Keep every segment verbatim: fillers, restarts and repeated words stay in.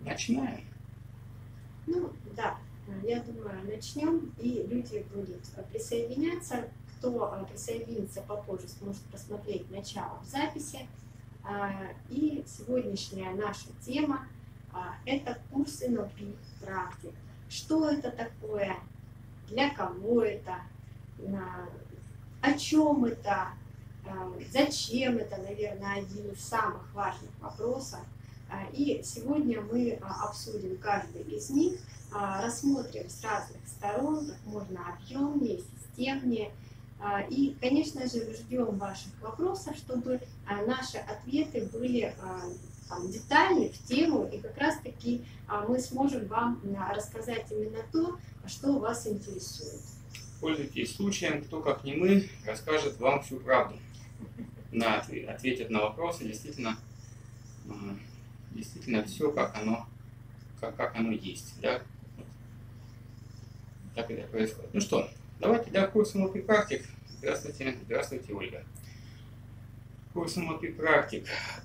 начинаем. Ну, да, я думаю, начнем, и люди будут присоединяться. Кто присоединится попозже, сможет посмотреть начало в записи. И сегодняшняя наша тема – это курс эн эл пи практик. Что это такое, для кого это, о чем это, зачем это, наверное, один из самых важных вопросов. И сегодня мы обсудим каждый из них, рассмотрим с разных сторон, как можно объемнее, системнее. И, конечно же, ждем ваших вопросов, чтобы наши ответы были там, детальны, в тему, и как раз-таки мы сможем вам рассказать именно то, что вас интересует. Пользуйтесь случаем, кто, как не мы, расскажет вам всю правду, на, ответит на вопросы, действительно, действительно все, как оно, как, как оно есть. Да? Так это происходит. Ну что, давайте, да, курс эн эл пи практик. Здравствуйте, здравствуйте, Ольга. Курс эн эл пи практик.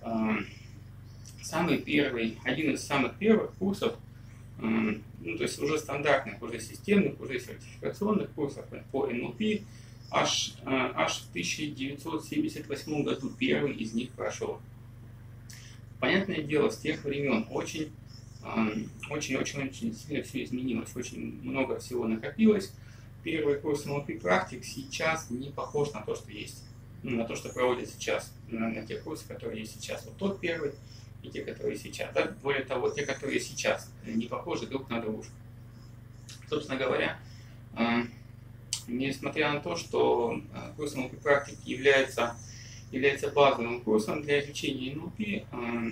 Самый первый, один из самых первых курсов, ну, то есть уже стандартных, уже системных, уже сертификационных курсов по эн эл пи, аж, аж в тысяча девятьсот семьдесят восьмом году первый из них прошел. Понятное дело, с тех времен очень, очень, очень, очень сильно все изменилось, очень много всего накопилось. Первый курс эн эл пи практик сейчас не похож на то, что есть, ну, на то, что проводят сейчас, на, на те курсы, которые есть сейчас. Вот тот первый и те, которые сейчас. Да? Более того, те, которые сейчас, не похожи друг на друга. Собственно говоря, э, несмотря на то, что курс эн эл пи практик является, является базовым курсом для изучения эн эл пи, э,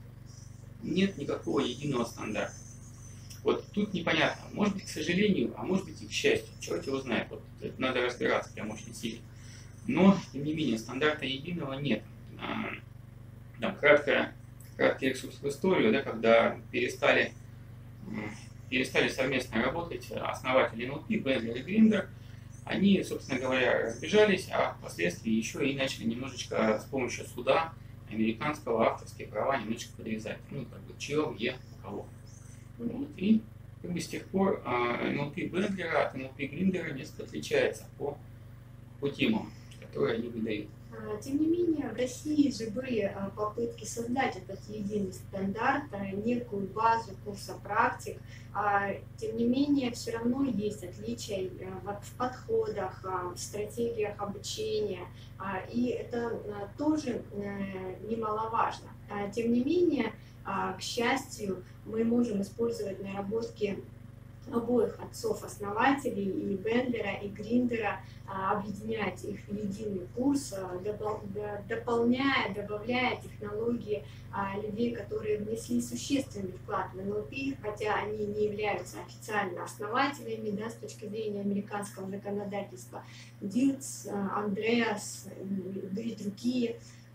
нет никакого единого стандарта. Вот тут непонятно, может быть, к сожалению, а может быть и к счастью, черт его знает, вот это надо разбираться прям очень сильно. Но, тем не менее, стандарта единого нет. А, там, краткая, краткий экскурс в историю, да, когда перестали, перестали совместно работать основатели эн эл пи, Бендлер и Гриндер, они, собственно говоря, разбежались, а впоследствии еще и начали немножечко с помощью суда американского авторские права немножечко подрезать. Ну, как бы, чье, где, у кого. Вот. И как бы с тех пор эн эл пи Бендлера от эн эл пи Гриндера несколько отличается по, по темам, которые они выдают. Тем не менее, в России же были попытки создать этот единый стандарт, некую базу курса практик. Тем не менее, все равно есть отличия в подходах, в стратегиях обучения, и это тоже немаловажно. Тем не менее, к счастью, мы можем использовать наработки обоих отцов-основателей, и Бендлера, и Гриндера, объединять их в единый курс, дополняя, добавляя технологии людей, которые внесли существенный вклад в эн эл пи, хотя они не являются официально основателями, да, с точки зрения американского законодательства. Дилц, Андреас и другие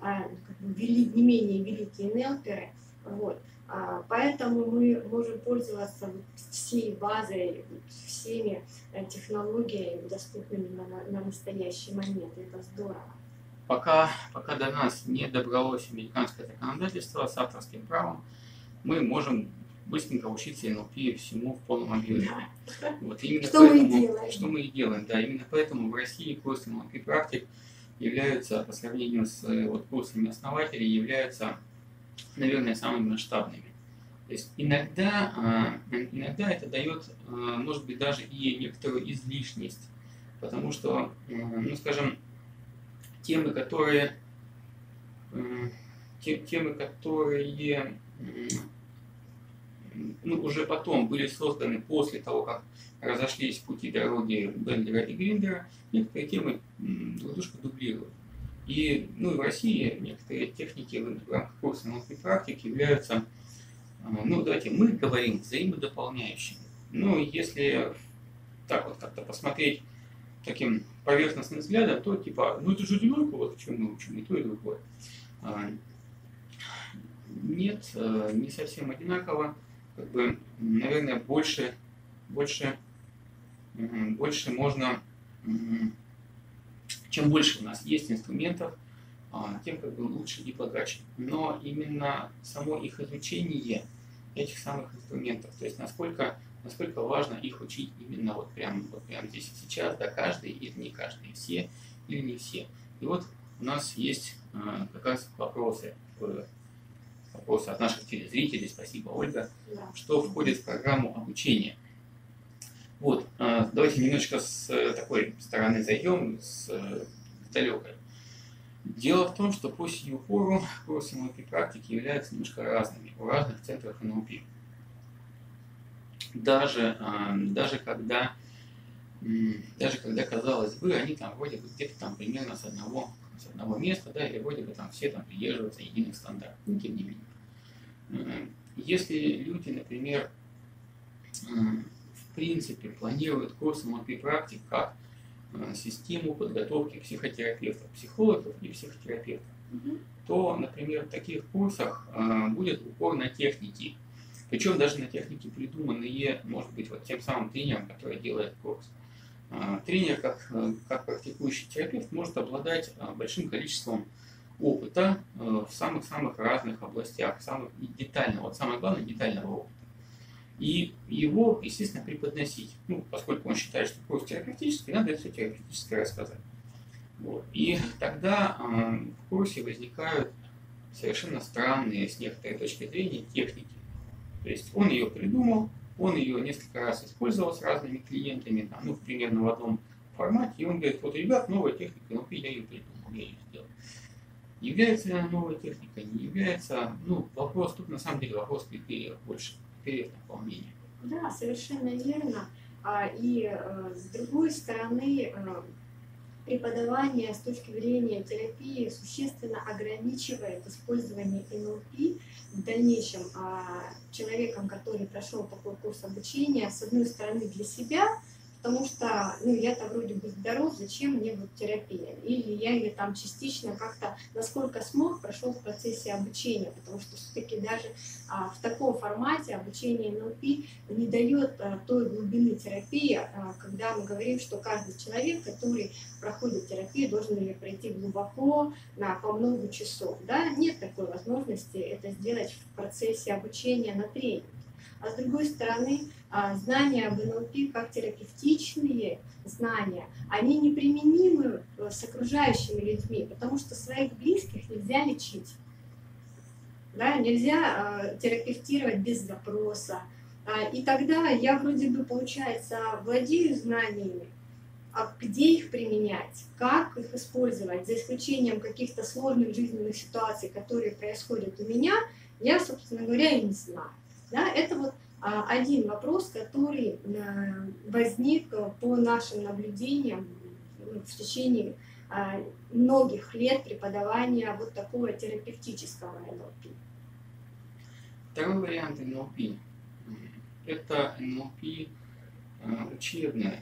не менее великие нелперы. Вот. Поэтому мы можем пользоваться всей базой, всеми технологиями, доступными на, на настоящий момент. Это здорово. Пока, пока до нас не добралось американское законодательство с авторским правом, мы можем быстренько учиться эн эл пи всему в полном объеме. Вот, именно что поэтому, мы и делаем. Что мы и делаем, да. Именно поэтому в России курсы эн эл пи практик являются, по сравнению с вот, курсами основателей, являются, наверное, самыми масштабными. То есть иногда, иногда это дает, может быть, даже и некоторую излишность, потому что, ну, скажем, темы, которые, темы, которые ну, уже потом были созданы после того, как разошлись пути дороги Бендлера и Гриндера, некоторые темы друг дружку дублируют. И ну, в России некоторые техники в рамках курса эн эл пи практик являются, ну давайте мы говорим, взаимодополняющими. Ну если так вот как-то посмотреть таким поверхностным взглядом, то типа, ну это же одинаково, вот чем мы учим, и то, и другое. Нет, не совсем одинаково. Как бы, наверное, больше, больше, больше можно, чем больше у нас есть инструментов, тем как бы лучше и богаче. Но именно само их изучение этих самых инструментов. То есть насколько, насколько важно их учить именно вот прямо вот прямо здесь и сейчас, да, каждый или не каждый, все или не все. И вот у нас есть э, как раз вопросы, вопросы от наших телезрителей. Спасибо, Ольга. Да. Что входит в программу обучения? Вот, э, давайте немножечко с такой стороны зайдем, с, с далекой. Дело в том, что по сию пору курсы эн эл пи практики являются немножко разными у разных центров эн эл пи. Даже, даже, когда, даже когда, казалось бы, они там вроде бы где-то там примерно с одного, с одного места, да, или вроде бы там все там придерживаются единых стандартов, но тем не менее. Если люди, например, в принципе планируют курс эн эл пи практик как систему подготовки психотерапевтов, психологов и психотерапевтов, mm-hmm. то, например, в таких курсах э, будет упор на техники. Причем даже на техники, придуманные, может быть, вот тем самым тренером, который делает курс. Э, тренер, как, как практикующий терапевт, может обладать э, большим количеством опыта э, в самых-самых разных областях, самых детального, вот самое главное, детального опыта. И его, естественно, преподносить. Ну, поскольку он считает, что курс терапевтический, надо это все терапевтически рассказать. Вот. И тогда э, в курсе возникают совершенно странные, с некоторой точки зрения, техники. То есть он ее придумал, он ее несколько раз использовал с разными клиентами, там, ну, примерно в одном формате, и он говорит: вот, ребят, новая техника, ну, я ее придумал, я ее сделал. Является ли она новой техникой, не является, ну, вопрос, тут на самом деле вопрос критериев больше. Наполнение. Да, совершенно верно. И с другой стороны, преподавание с точки зрения терапии существенно ограничивает использование эн эл пи в дальнейшем человеком, который прошел такой курс обучения, с одной стороны для себя, потому что, ну, я-то вроде бы здоров, зачем мне вот терапия? Или я ее там частично как-то, насколько смог, прошел в процессе обучения, потому что все-таки даже а, в таком формате обучение эн эл пи не дает а, той глубины терапии, а, когда мы говорим, что каждый человек, который проходит терапию, должен ее пройти глубоко, на, по много часов. Да? Нет такой возможности это сделать в процессе обучения на тренинге. А с другой стороны, знания об эн эл пи как терапевтичные знания, они неприменимы с окружающими людьми, потому что своих близких нельзя лечить. Да? Нельзя терапевтировать без запроса. И тогда я вроде бы, получается, владею знаниями, а где их применять, как их использовать, за исключением каких-то сложных жизненных ситуаций, которые происходят у меня, я, собственно говоря, и не знаю. Да, это вот а, один вопрос, который а, возник по нашим наблюдениям в течение а, многих лет преподавания вот такого терапевтического эн эл пи. Второй вариант эн эл пи – это эн эл пи а, учебное.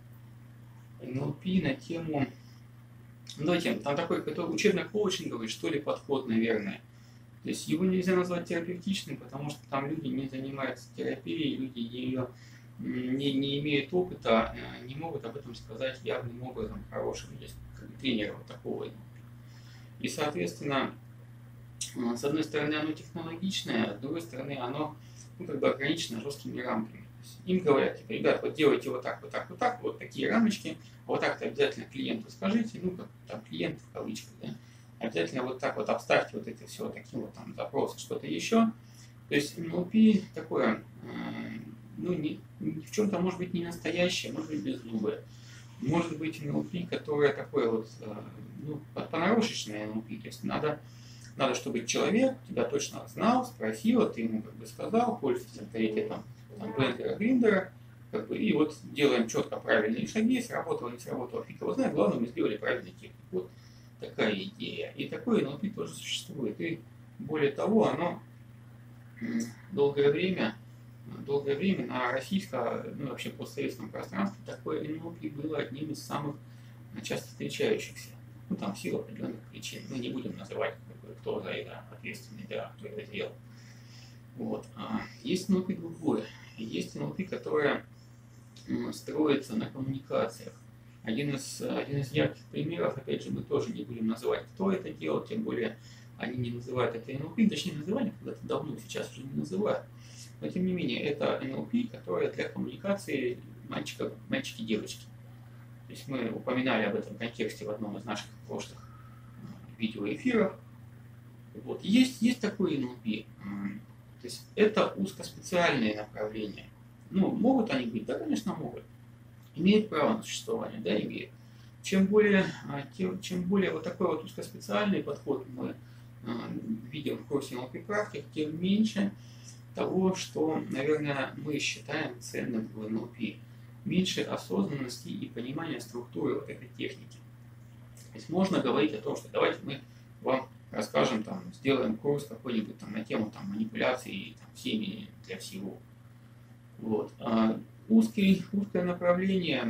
эн эл пи на тему, ну, давайте, там такой учебно-коучинговый, что ли, подход, наверное. То есть его нельзя назвать терапевтичным, потому что там люди не занимаются терапией, люди ее не, не имеют опыта, не могут об этом сказать явным образом, хорошим, есть тренера вот такого. И, соответственно, с одной стороны, оно технологичное, а с другой стороны, оно, ну, как бы ограничено жесткими рамками. То есть им говорят, типа, ребят, вот делайте вот так, вот так, вот так, вот такие рамочки, вот так-то обязательно клиенту скажите, ну, как там клиент в кавычках, да. Обязательно вот так вот обставьте вот это все таким вот там запросом, что-то еще. То есть эн эл пи такое, э, ну, не, в чем-то может быть не настоящее, может быть беззубое. Может быть эн эл пи, которое такое вот, э, ну, понарошечное эн эл пи. То есть надо, надо, чтобы человек тебя точно знал, спросил, ты ему как бы сказал, пользуйся авторитетом Бендлера, Гриндера, как бы, и вот делаем четко правильные шаги, сработало, не сработало, фиг его знает, главное, мы сделали правильный технику. Вот такая идея. И такое эн эл пи тоже существует. И более того, оно долгое время, долгое время на российском, ну вообще постсоветском пространстве такое эн эл пи было одним из самых часто встречающихся. Ну там в силу определенных причин. Мы не будем называть, кто за это ответственный, да, кто это сделал. Вот. А есть эн эл пи другое. Есть эн эл пи, которое строится на коммуникациях. Один из, один из ярких примеров, опять же, мы тоже не будем называть, кто это делал, тем более они не называют это эн эл пи, точнее называли когда-то давно, сейчас уже не называют. но тем не менее это эн эл пи, которое для коммуникации мальчиков, мальчики и девочки. То есть мы упоминали об этом контексте в одном из наших прошлых видеоэфиров. Вот. Есть, есть такое эн эл пи. То есть это узкоспециальные направления. Ну, могут они быть? Да, конечно, могут. Имеют право на существование, да, имеют. Чем более, тем, чем более вот такой вот узкоспециальный подход мы видим в курсе эн эл пи практик, тем меньше того, что, наверное, мы считаем ценным в эн эл пи. Меньше осознанности и понимания структуры вот этой техники. То есть можно говорить о том, что давайте мы вам расскажем, там, сделаем курс какой-нибудь там на тему там, манипуляции там, семьи для всего. Вот. А узкий, узкое направление,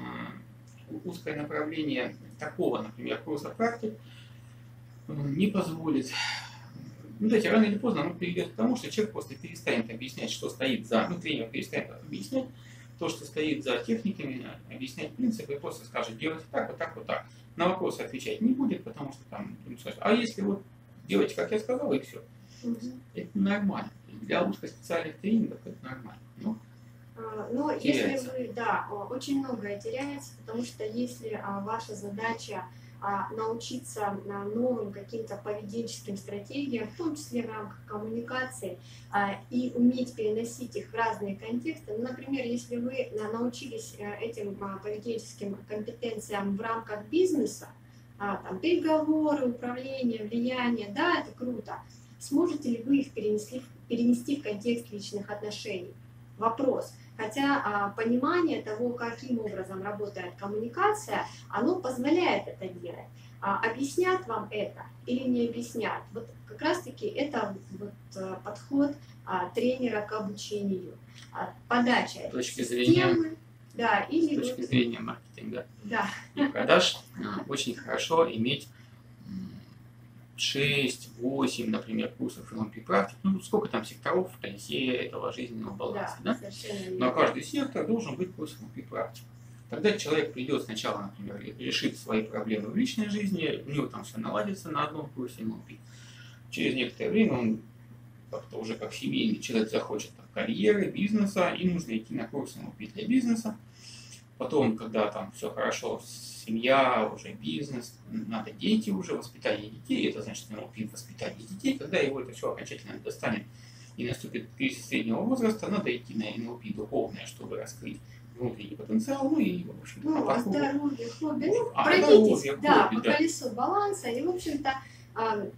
узкое направление такого, например, курса практик не позволит. Ну, знаете, рано или поздно оно приведет к тому, что человек просто перестанет объяснять, что стоит за, ну, тренер перестанет объяснять то, что стоит за техниками, объяснять принципы, и просто скажет, делайте так, вот так, вот так. На вопросы отвечать не будет, потому что там, а если вот делайте, как я сказал, и все. Угу. Это нормально. Для узкоспециальных тренингов это нормально. Но, Но если вы, да, очень многое теряется, потому что если ваша задача научиться новым каким-то поведенческим стратегиям, в том числе в рамках коммуникации, и уметь переносить их в разные контексты. Ну, например, если вы научились этим поведенческим компетенциям в рамках бизнеса, там, переговоры, управление, влияние, да, это круто. Сможете ли вы их перенести, перенести в контекст личных отношений? Вопрос. Хотя а, понимание того, каким образом работает коммуникация, оно позволяет это делать. А, объяснят вам это или не объяснят? Вот как раз-таки это вот, а, подход а, тренера к обучению. А, подача с точки системы, зрения, да, или с точки вот, зрения маркетинга, да. и продаж очень хорошо иметь шесть-восемь, например, курсов эн эл пи практик. Ну, сколько там секторов в колесе этого жизненного баланса, да? Да? Но каждый сектор должен быть курс эн эл пи практик. Тогда человек придет сначала, например, решит свои проблемы в личной жизни, у него там все наладится на одном курсе эн эл пи. Через некоторое время он как-то уже как семейный человек захочет там, карьеры, бизнеса, и нужно идти на курс эн эл пи для бизнеса. Потом, когда там все хорошо, семья, уже бизнес, надо дети уже, воспитание детей, это значит эн эл пи воспитание детей, когда его это все окончательно достанет и наступит кризис среднего возраста, надо идти на эн эл пи духовное, чтобы раскрыть внутренний потенциал, ну и, в общем-то, ну, а здоровье, хобби, ну, а, пройдитесь, здоровье, да, хобби, по да. колесу баланса, и, в общем-то, а,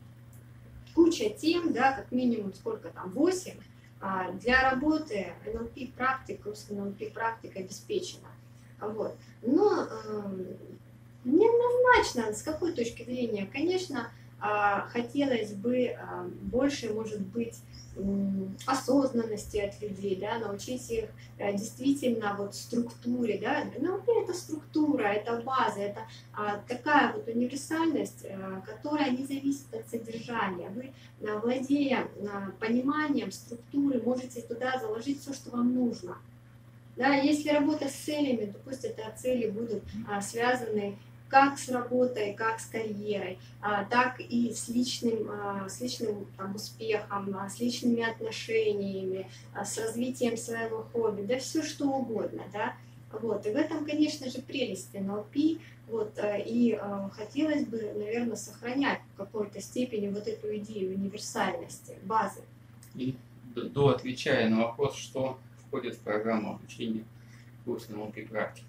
куча тем, да, как минимум, сколько там, восемь, а, для работы эн эл пи практик, курс эн эл пи практик обеспечена. Вот. Но э, неоднозначно, с какой точки зрения, конечно, э, хотелось бы э, больше, может быть, э, осознанности от людей, да, научить их э, действительно вот структуре, да, ну, это структура, это база, это э, такая вот универсальность, э, которая не зависит от содержания. Вы, э, владея э, пониманием структуры, можете туда заложить все, что вам нужно. Да, если работа с целями, то пусть это цели будут а, связаны как с работой, как с карьерой, а, так и с личным, а, с личным там, успехом, а, с личными отношениями, а, с развитием своего хобби, да все что угодно. Да? Вот. И в этом, конечно же, прелесть эн эл пи. Вот, а, и а, хотелось бы, наверное, сохранять в какой-то степени вот эту идею универсальности, базы. И до отвечая на вопрос, что входит в программу обучения курса эн эл пи практик.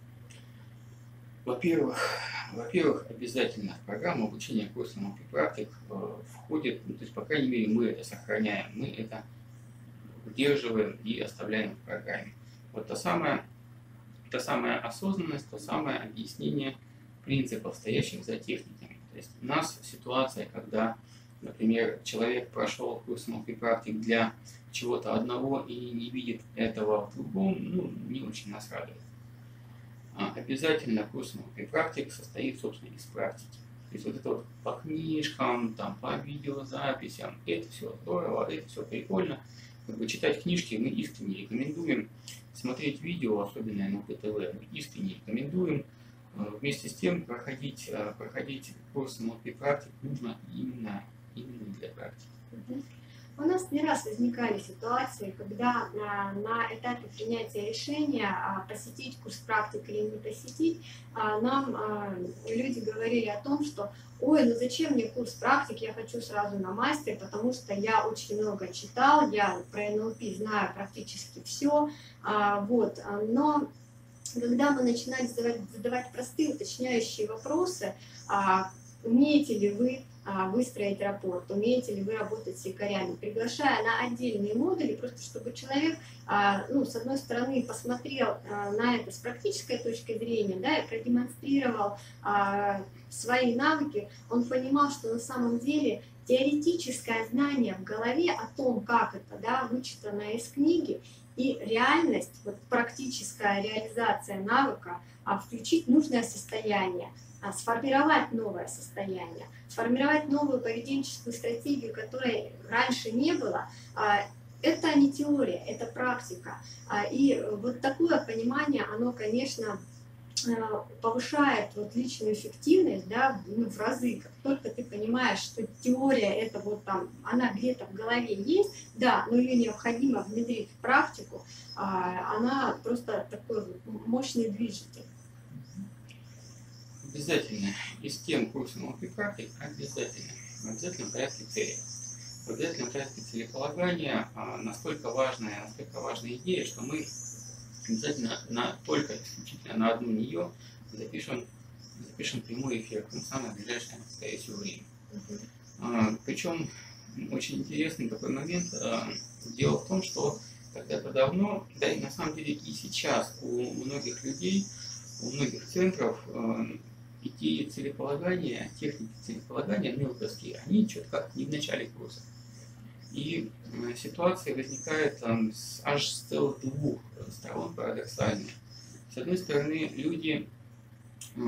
Во-первых, во-первых, обязательно в программу обучения курса эн эл пи практик э, входит, ну, то есть, по крайней мере, мы это сохраняем, мы это удерживаем и оставляем в программе. Вот та самая, та самая осознанность, то самое объяснение принципов, стоящих за техниками. То есть у нас ситуация, когда, например, человек прошел курс эн эл пи практик для чего-то одного и не видит этого в другом, ну, не очень нас радует. А обязательно курс эн эл пи практик состоит, собственно, из практики. То есть вот это вот по книжкам, там, по видеозаписям, это все здорово, это все прикольно. Как бы читать книжки мы искренне рекомендуем, смотреть видео, особенно эн эл пи тэ вэ, мы искренне рекомендуем. Вместе с тем проходить, проходить курс эн эл пи практик нужно именно, именно для практики. У нас не раз возникали ситуации, когда а, на этапе принятия решения а, посетить курс практик или не посетить, а, нам а, люди говорили о том, что ой, ну зачем мне курс практик, я хочу сразу на мастер, потому что я очень много читал, я про эн эл пи знаю практически все, а, вот, но когда мы начинали задавать, задавать простые уточняющие вопросы, а, умеете ли вы а, выстроить рапорт, умеете ли вы работать с якорями, приглашая на отдельные модули, просто чтобы человек, а, ну, с одной стороны, посмотрел а, на это с практической точки зрения, да, и продемонстрировал а, свои навыки, он понимал, что на самом деле теоретическое знание в голове о том, как это, да, вычитано из книги, и реальность, вот практическая реализация навыка, а, включить нужное состояние, а, сформировать новое состояние, сформировать новую поведенческую стратегию, которой раньше не было, а, это не теория, это практика. А, и вот такое понимание, оно, конечно, повышает вот личную эффективность, да, ну, в разы. Как только ты понимаешь, что теория это вот там, она где-то в голове есть, да, но ее необходимо внедрить в практику, а, она просто такой вот мощный движитель. Обязательно из тем курса эн эл пи практик обязательно, в обязательном порядке цели. В обязательном порядке целеполагания а, настолько важная, настолько важная идея, что мы обязательно на, только исключительно на одну нее запишем, запишем прямой эфир на самое ближайшее настоящее время. Uh-huh. а, причем очень интересный такой момент. А, дело в том, что когда-то давно, да и на самом деле и сейчас у многих людей, у многих центров а, идеи целеполагания, техники целеполагания мелкости, они что-то как не в начале курса. И э, ситуация возникает там, с, аж с целых двух сторон парадоксально. С одной стороны, люди э,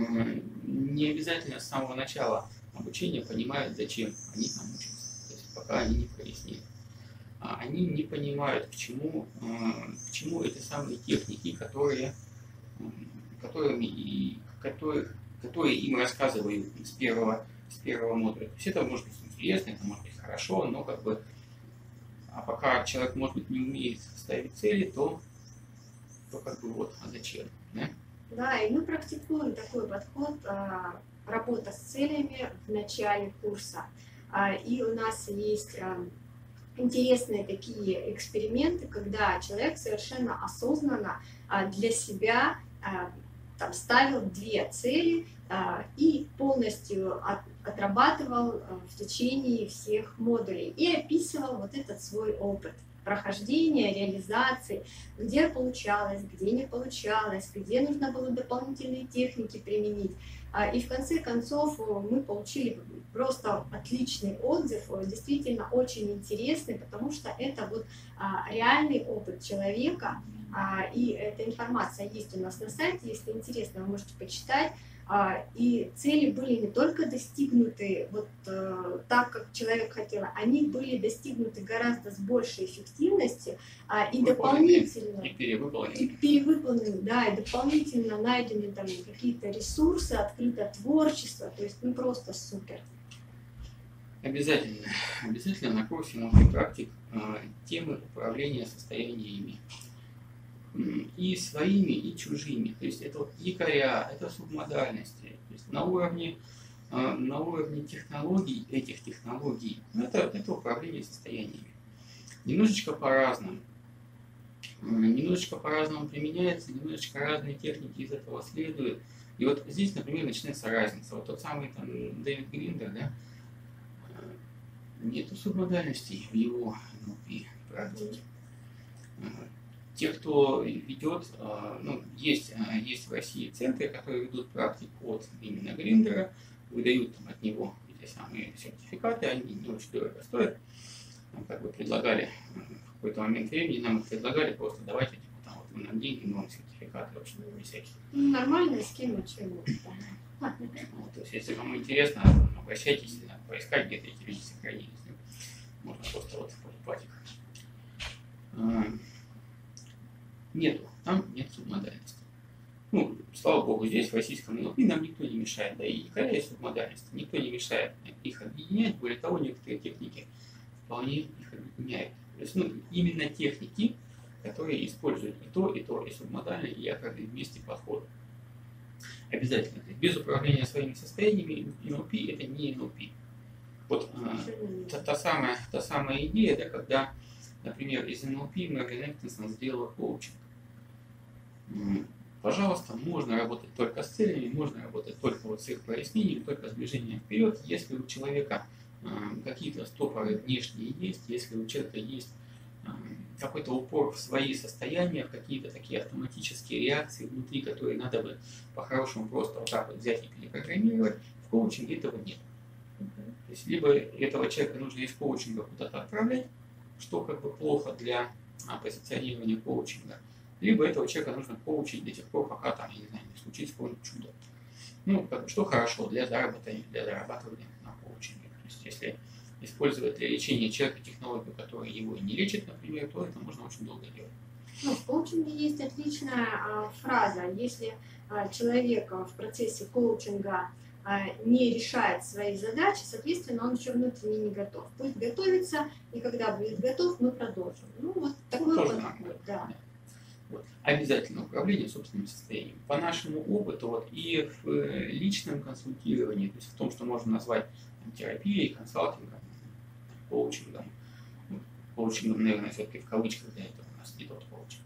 не обязательно с самого начала обучения понимают, зачем они там учатся, то есть пока они не прояснили. А они не понимают, к чему, э, к чему эти самые техники, которые, э, которыми и, которые, которые им рассказывают с первого, с первого модуля. То есть это может быть интересно, это может быть хорошо, но как бы а пока человек, может быть, не умеет ставить цели, то, то как бы вот, а зачем? Да? Да, и мы практикуем такой подход, а, работа с целями в начале курса. А, и у нас есть а, интересные такие эксперименты, когда человек совершенно осознанно а, для себя а, там, ставил две цели а, и полностью от, отрабатывал а, в течение всех модулей и описывал вот этот свой опыт прохождения, реализации, где получалось, где не получалось, где нужно было дополнительные техники применить. И в конце концов мы получили просто отличный отзыв, действительно очень интересный, потому что это вот реальный опыт человека, и эта информация есть у нас на сайте, если интересно, вы можете почитать. И цели были не только достигнуты вот э, так, как человек хотел, они были достигнуты гораздо с большей эффективностью а, и дополнительно и перевыполнены. И перевыполнены, да, и дополнительно найдены там какие-то ресурсы, открыто творчество, то есть ну просто супер. Обязательно, обязательно на курсе эн эл пи практик э, темы управления состояниями. И своими, и чужими. То есть это вот якоря, это субмодальности. То есть на уровне, на уровне технологий, этих технологий, это, это управление состояниями. Немножечко по-разному. Немножечко по-разному применяется, немножечко разные техники из этого следуют. И вот здесь, например, начинается разница. Вот тот самый там Дэвид Гриндер, да, нету субмодальностей в его эн эл пи практике. Те, кто ведет, ну, есть, есть в России центры, которые ведут практику от именно Гриндера, выдают там, от него эти самые сертификаты, они не очень дорого стоят. Нам как бы предлагали в какой-то момент времени, нам их предлагали просто давайте, типа, там, вот вы нам деньги, мы вам сертификаты вообще всякие. Нормальная схема, чего? Вот, то есть, если кому интересно, обращайтесь, поискать, где-то эти вещи сохранились. Можно просто вот покупать их. Нету, там нет субмодальности. Ну, слава богу, здесь, в российском эн эл пи, нам никто не мешает, да и якоря есть субмодальности, никто не мешает их объединять, более того, некоторые техники вполне их объединяет. То есть, ну, именно техники, которые используют и то, и то, и субмодальный, и якорный вместе подход. Обязательно. Без управления своими состояниями эн эл пи это не эн эл пи. Вот э, та, та, самая, та самая идея, да, когда, например, из эн эл пи Мерлин Эктинсон сделала коучинг. Пожалуйста, можно работать только с целями, можно работать только вот с их прояснением, только с движением вперед, если у человека э, какие-то стопоры внешние есть, если у человека есть э, какой-то упор в свои состояния, в какие-то такие автоматические реакции внутри, которые надо бы по-хорошему просто вот так вот взять и перепрограммировать, в коучинге этого нет. То есть либо этого человека нужно из коучинга куда-то отправлять, что как бы плохо для а, позиционирования коучинга, либо этого человека нужно коучить до тех пор, пока там, я не знаю, не случится какое-нибудь чудо. Ну, как бы, что хорошо для зарабатывания, для зарабатывания на коучинге. То есть если использовать для лечения человека технологию, которая его не лечит, например, то это можно очень долго делать. Ну, в коучинге есть отличная а, фраза. Если а, человек а, в процессе коучинга а, не решает свои задачи, соответственно, он еще внутренне не готов. Пусть готовится, и когда будет готов, мы продолжим. Ну, вот такой ну, подход, да. да. Вот. Обязательно управление собственным состоянием. По нашему опыту вот, и в личном консультировании, то есть в том, что можно назвать там, терапией, консалтингом, коучингом, коучингом, наверное, все-таки в кавычках, для этого у нас не тот коучинг.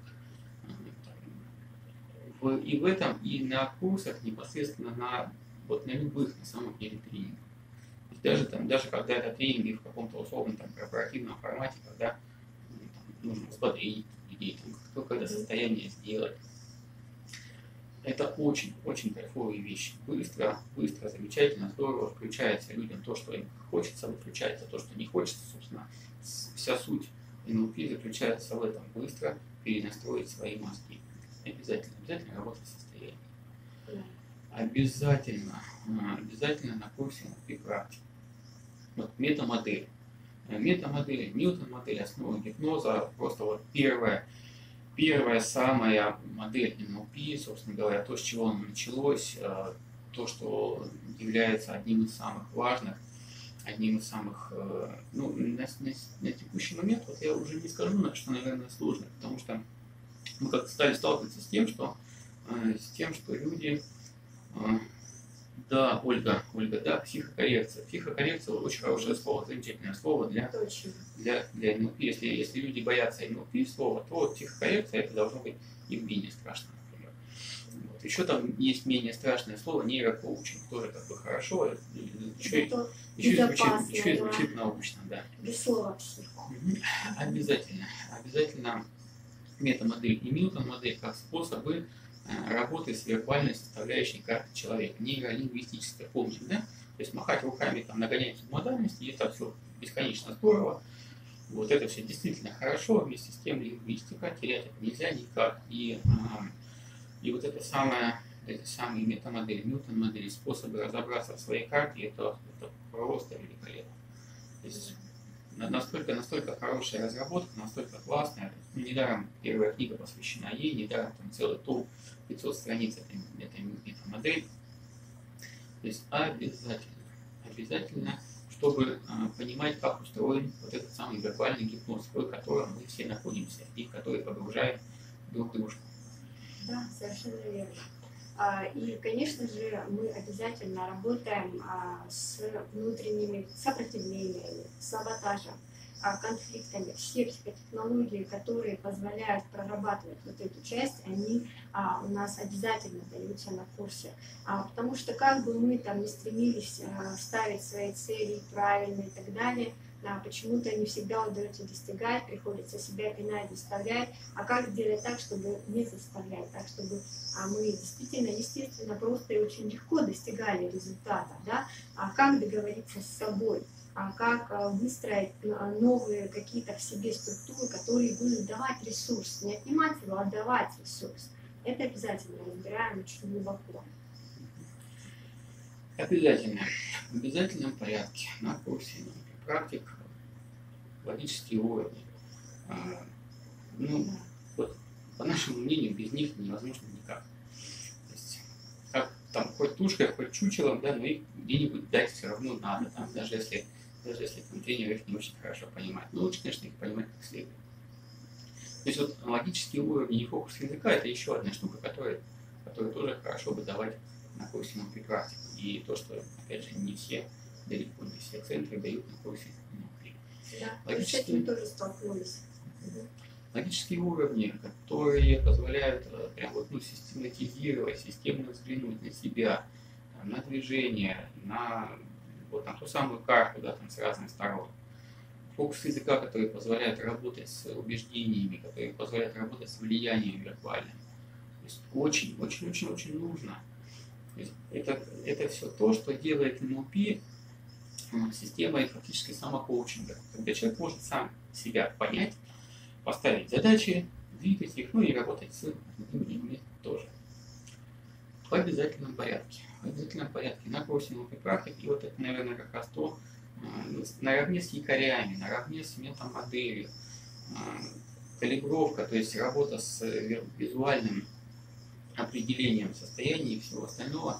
В, и в этом, и на курсах непосредственно на, вот, на любых, на самом деле, тренингах. Даже, там, даже когда это тренинги в каком-то условном там, корпоративном формате, когда ну, там, нужно взбодрить людей, там, когда состояние сделать. Это очень-очень кайфовые вещи. Быстро, быстро, замечательно, здорово включается людям то, что им хочется, выключается то, что не хочется. Собственно, вся суть эн эл пи заключается в этом. Быстро перенастроить свои мозги. Обязательно, обязательно работать в состоянии. Обязательно, обязательно на курсе эн эл пи практики. Вот метамодель. Метамодель, Ньютон-модель, основа гипноза, просто вот первая, первая самая модель эн эл пи, собственно говоря, то, с чего оно началось, то, что является одним из самых важных, одним из самых, ну, на, на, на текущий момент, вот я уже не скажу, что, наверное, сложно, потому что мы как-то стали сталкиваться с тем, что, с тем, что люди, да, Ольга, Ольга, да, психокоррекция. Психокоррекция очень хорошее слово, замечательное слово для, для, для эн эл пи. Если, если люди боятся эн эл пи слова, то психокоррекция это должно быть им менее страшно, например. Вот. Еще там есть менее страшное слово нейрокоучинг, тоже как бы хорошо, еще, еще, еще, звучит, еще и звучит научно, да. Без слова психо. Обязательно, обязательно метамодель и Ньютон-модель как способы работы с вербальной составляющей карты человека, нейролингвистическая, помните, да? То есть махать руками, там, нагонять субмодальности, и это все бесконечно здорово. Вот это все действительно хорошо, вместе с тем лингвистика, терять это нельзя никак. И, и вот это самое, эти самые метамодели, Ньютон-модели, способы разобраться в своей карте, это, это просто великолепно. То есть, Настолько, настолько хорошая разработка, настолько классная. Недаром первая книга посвящена ей, недаром там целый том, пятьсот страниц этой, этой, этой модели. То есть обязательно, обязательно, чтобы а, понимать, как устроен вот этот самый вербальный гипноз, в котором мы все находимся и в который погружаем друг дружку. Да, совершенно верно. И, конечно же, мы обязательно работаем с внутренними сопротивлениями, саботажем, конфликтами. Все психотехнологии, которые позволяют прорабатывать вот эту часть, они у нас обязательно даются на курсе. Потому что как бы мы там ни стремились ставить свои цели правильно и так далее, а почему-то не всегда удается достигать, приходится себя пинать, заставлять. А как сделать так, чтобы не заставлять, так, чтобы а мы действительно, естественно, просто и очень легко достигали результата, да? А как договориться с собой, а как выстроить новые какие-то в себе структуры, которые будут давать ресурс, не отнимать его, а давать ресурс. Это обязательно разбираем очень глубоко. Обязательно, в обязательном порядке на курсе практик, логические уровни. А, ну, вот, по нашему мнению, без них невозможно никак. То есть, как там хоть тушкой, хоть чучелом, да, но их где-нибудь дать все равно надо. Там, даже если даже если там тренер их не очень хорошо понимает. Но лучше, конечно, их понимать как следует. То есть вот логические уровни и фокус языка – это еще одна штука, которая, которую тоже хорошо бы давать на курсе эн эл пи практику. И то, что, опять же, не все, далеко не все центры дают на курсе эн эл пи. Да, логические, с этим тоже столкнулись. Логические уровни, которые позволяют прям вот, ну, систематизировать, системно взглянуть на себя, на движение, на, вот, на ту самую карту, да, там, с разных сторон. Фокус языка, который позволяет работать с убеждениями, который позволяет работать с влиянием вербальным. То есть очень, очень, очень, очень нужно. То есть это, это все то, что делает эн эл пи системой фактически самокоучинга, когда человек может сам себя понять, поставить задачи, двигать их, ну и работать с другими людьми тоже. В обязательном порядке. В обязательном порядке. На курсе эн эл пи практики, и вот это, наверное, как раз то, наравне с якорями, наравне с метамоделью, калибровка, то есть работа с визуальным определением состояния и всего остального,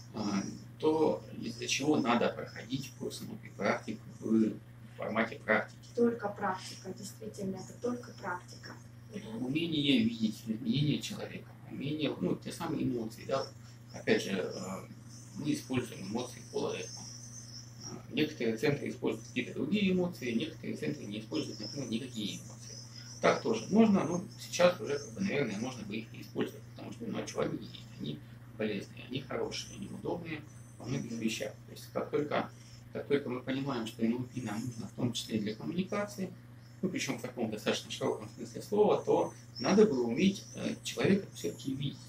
то, из-за чего надо проходить курс эн эл пи практик в формате практики. Только практика, действительно, это только практика. Умение видеть изменения человека, умение, ну, те самые эмоции, да, опять же, мы используем эмоции по логарифму. Некоторые центры используют какие-то другие эмоции, некоторые центры не используют, например, никакие эмоции. Так тоже можно, но сейчас уже, как бы, наверное, можно бы их не использовать, потому что, ну, а чего они есть? Они полезные, они хорошие, они удобные во многих вещах. То есть как только, как только мы понимаем, что эн эл пи нам нужно в том числе для коммуникации, ну, причем в таком достаточно широком смысле слова, то надо было уметь э, человека все-таки видеть.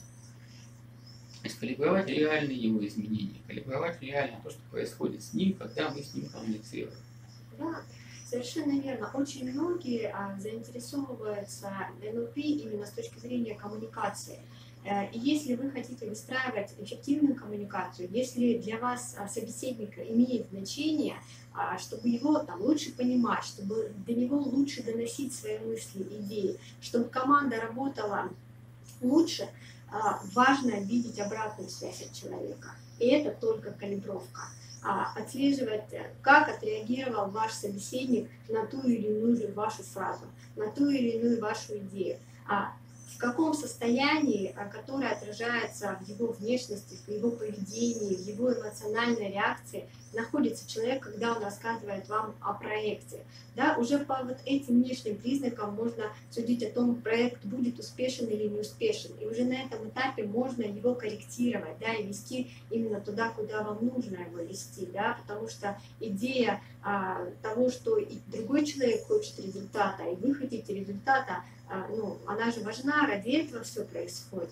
То есть калибровать реальные его изменения, калибровать реально то, что происходит с ним, когда мы с ним коммуницируем. Да, совершенно верно. Очень многие а, заинтересовываются эн эл пи именно с точки зрения коммуникации. И если вы хотите выстраивать эффективную коммуникацию, если для вас собеседник имеет значение, чтобы его там лучше понимать, чтобы до него лучше доносить свои мысли, идеи, чтобы команда работала лучше, важно видеть обратную связь от человека. И это только калибровка. Отслеживать, как отреагировал ваш собеседник на ту или иную вашу фразу, на ту или иную вашу идею. В каком состоянии, которое отражается в его внешности, в его поведении, в его эмоциональной реакции, находится человек, когда он рассказывает вам о проекте. Да, уже по вот этим внешним признакам можно судить о том, проект будет успешен или не успешен. И уже на этом этапе можно его корректировать, да, и вести именно туда, куда вам нужно его вести. Да, потому что идея а, того, что и другой человек хочет результата, и вы хотите результата, ну, она же важна, ради этого все происходит.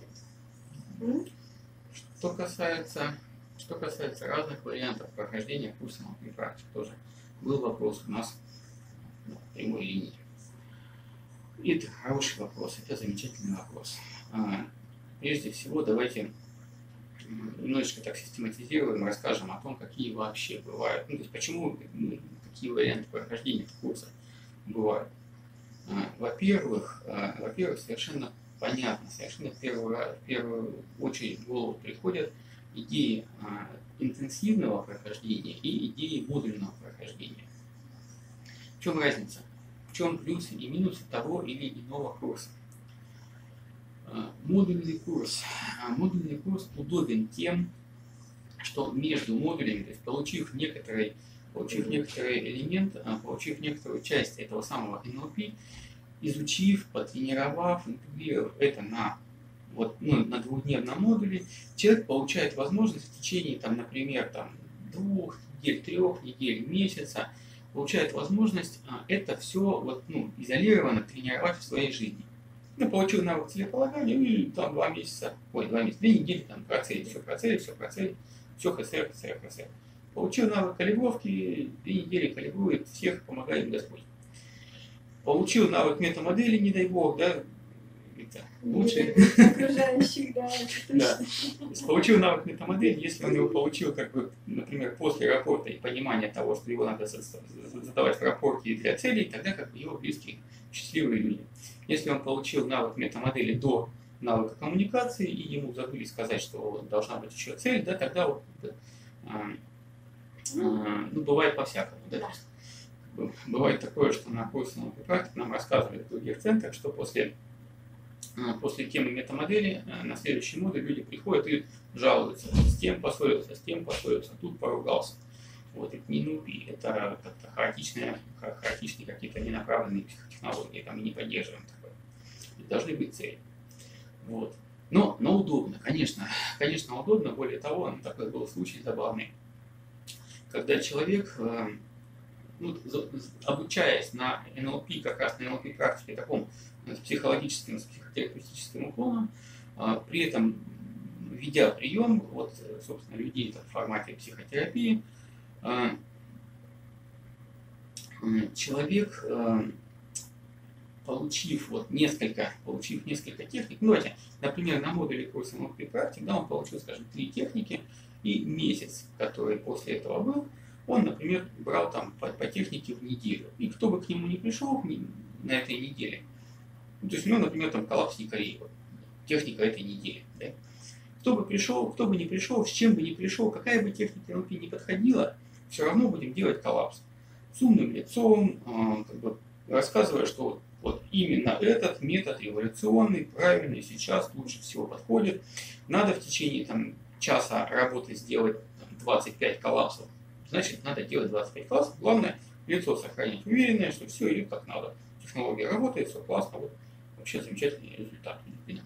Что касается, что касается разных вариантов прохождения курса эн эл пи практик, тоже был вопрос у нас на прямой линии. И это хороший вопрос, это замечательный вопрос. Прежде всего, давайте немножечко так систематизируем, расскажем о том, какие вообще бывают, ну, то есть почему, ну, какие варианты прохождения курса бывают. Во-первых, во-первых, совершенно понятно, совершенно в первую, в первую очередь в голову приходят идеи интенсивного прохождения и идеи модульного прохождения. В чем разница? В чем плюсы и минусы того или иного курса? Модульный курс. Модульный курс удобен тем, что между модулями, то есть получив некоторый Получив некоторый элемент, получив некоторую часть этого самого эн эл пи, изучив, потренировав, интегрировав это на, вот, ну, на двухдневном модуле, человек получает возможность в течение, там, например, там, двух недель, трех недель, месяца, получает возможность это все вот, ну, изолированно тренировать в своей жизни. Ну, получил навык целеполагания, и там два месяца, ой, два месяца, две недели, там, процелить, все процелить, все процелить, все ХСР, ХСР, ХСР. Получил навык калибровки, две недели калибрует, всех помогает Господь. Получил навык метамодели, не дай бог, да, это лучше. Окружающих, да, да. Получил навык метамодели, если он его получил, как бы, например, после рапорта и понимания того, что его надо задавать в рапорте для целей, тогда как бы его близкие, счастливые люди. Если он получил навык метамодели до навыка коммуникации, и ему забыли сказать, что должна быть еще цель, да, тогда вот Ну, бывает по-всякому, да. Да. Бывает такое, что на курсе эн эл пи практик нам рассказывают в других центрах, что после, после темы метамодели на следующий модуль люди приходят и жалуются. С тем поссорился, с тем поссорился, тут поругался. Вот, это не эн эл пи, это как-то хаотичные, хаотичные какие-то ненаправленные психотехнологии, там мы не поддерживаем такое. Должны быть цели. Вот. Но, но удобно, конечно, конечно удобно. Более того, такой был случай забавный, когда человек, ну, обучаясь на эн эл пи, как раз на эн эл пи практике, таком с психологическим, с психотерапевтическим уклоном, при этом ведя прием, вот, собственно, людей в формате психотерапии, человек, получив вот несколько, получив несколько техник, ну, давайте, например, на модуле курса эн эл пи практик, да, он получил, скажем, три техники, и месяц, который после этого был, он, например, брал там по, по технике в неделю. И кто бы к нему не пришел на этой неделе, ну, то есть, ну, например, там коллапс Никореи, вот, техника этой недели, да, кто бы пришел, кто бы не пришел, с чем бы не пришел, какая бы техника эн эл пи не подходила, все равно будем делать коллапс. С умным лицом, э, как бы, рассказывая, что вот, вот именно этот метод революционный, правильный, сейчас лучше всего подходит. Надо в течение там, часа работы сделать там, двадцать пять коллапсов. Значит, надо делать двадцать пять коллапсов. Главное, лицо сохранить уверенное, что все идет как надо. Технология работает, все классно, вот, вообще замечательный результат.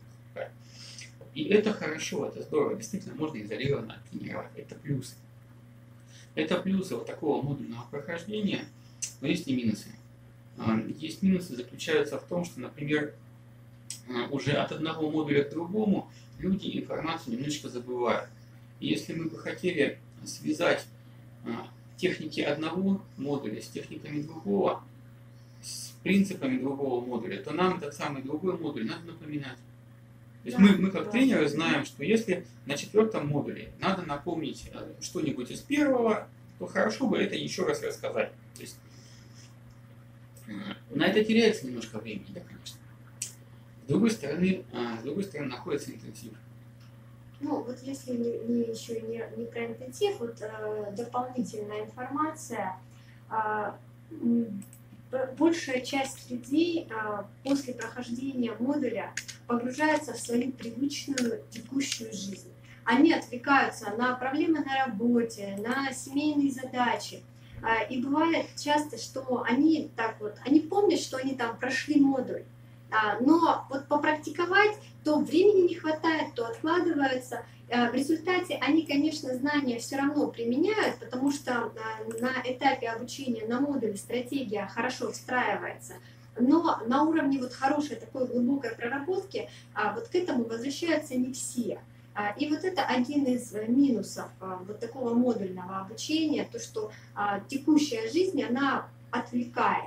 И это хорошо, это здорово, действительно можно изолированно тренировать. Это плюсы. Это плюсы вот такого модульного прохождения, но есть и минусы. Есть минусы, заключаются в том, что, например, уже от одного модуля к другому люди информацию немножечко забывают. И если мы бы хотели связать техники одного модуля с техниками другого, с принципами другого модуля, то нам этот самый другой модуль надо напоминать. То есть да, мы, мы как да. тренеры знаем, что если на четвертом модуле надо напомнить что-нибудь из первого, то хорошо бы это еще раз рассказать. То есть на это теряется немножко времени, да, конечно. С другой стороны, с другой стороны находится интенсив. Ну, вот если не, не, еще не, не про интенсив, вот э, дополнительная информация. Э, большая часть людей э, после прохождения модуля погружается в свою привычную текущую жизнь. Они отвлекаются на проблемы на работе, на семейные задачи. Э, и бывает часто, что они так вот, они помнят, что они там прошли модуль, э, но вот попрактиковать то времени не хватает, то откладывается. В результате они, конечно, знания все равно применяют, потому что на этапе обучения на модуле стратегия хорошо встраивается. Но на уровне вот хорошей такой глубокой проработки вот к этому возвращаются не все. И вот это один из минусов вот такого модульного обучения, то, что текущая жизнь, она отвлекает.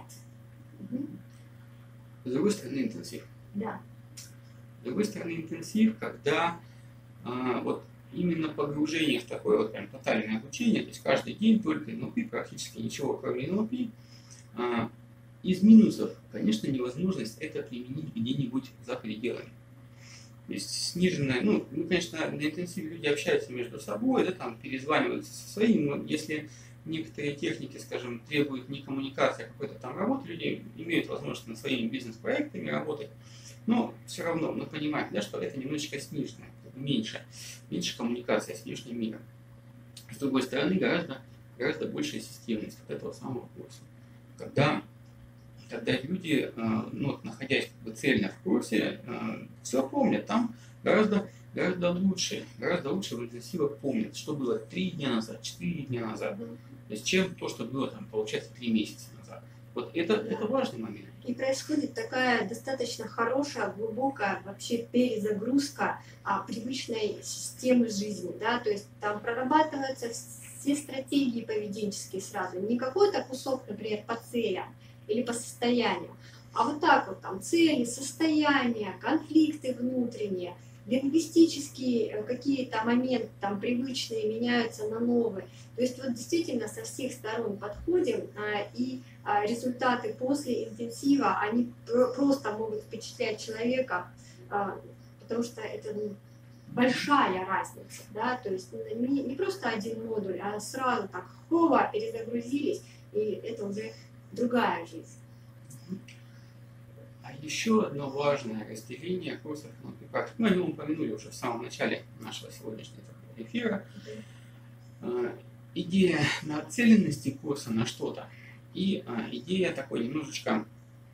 С другой стороны, интенсив. Да. С другой стороны, интенсив, когда а, вот именно погружение в такое вот прям тотальное обучение, то есть каждый день только эн эл пи, практически ничего кроме эн эл пи. А, из минусов, конечно, невозможность это применить где-нибудь за пределами. То есть сниженная, ну, ну, конечно, на интенсиве люди общаются между собой, да, там перезваниваются со своими, но если некоторые техники, скажем, требуют не коммуникации, а какой-то там работы, люди имеют возможность над своими бизнес-проектами работать. Но все равно мы понимаем, да, что это немножечко сниженное, меньше, меньше коммуникация с внешним миром. С другой стороны, гораздо, гораздо большая системность вот этого самого курса. Когда, когда люди, ну, находясь как бы цельно в курсе, все помнят, там гораздо, гораздо лучше, гораздо лучше в интенсивах помнят, что было три дня назад, четыре дня назад, то есть чем то, что было там, получается, три месяца назад. Вот это, да. это важный момент. И происходит такая достаточно хорошая, глубокая вообще перезагрузка а, привычной системы жизни, да, то есть там прорабатываются все стратегии поведенческие сразу, не какой-то кусок, например, по целям или по состоянию, а вот так вот там цели, состояния, конфликты внутренние, лингвистические какие-то моменты там привычные меняются на новые. То есть вот действительно со всех сторон подходим, и результаты после интенсива, они просто могут впечатлять человека, потому что это большая разница, да, то есть не, не просто один модуль, а сразу так хова, перезагрузились, и это уже другая жизнь. А еще одно важное разделение курсов эн эл пи практик. Мы о нем упомянули уже в самом начале нашего сегодняшнего эфира. Mm-hmm. Идея нацеленности курса на что-то и а, идея такой немножечко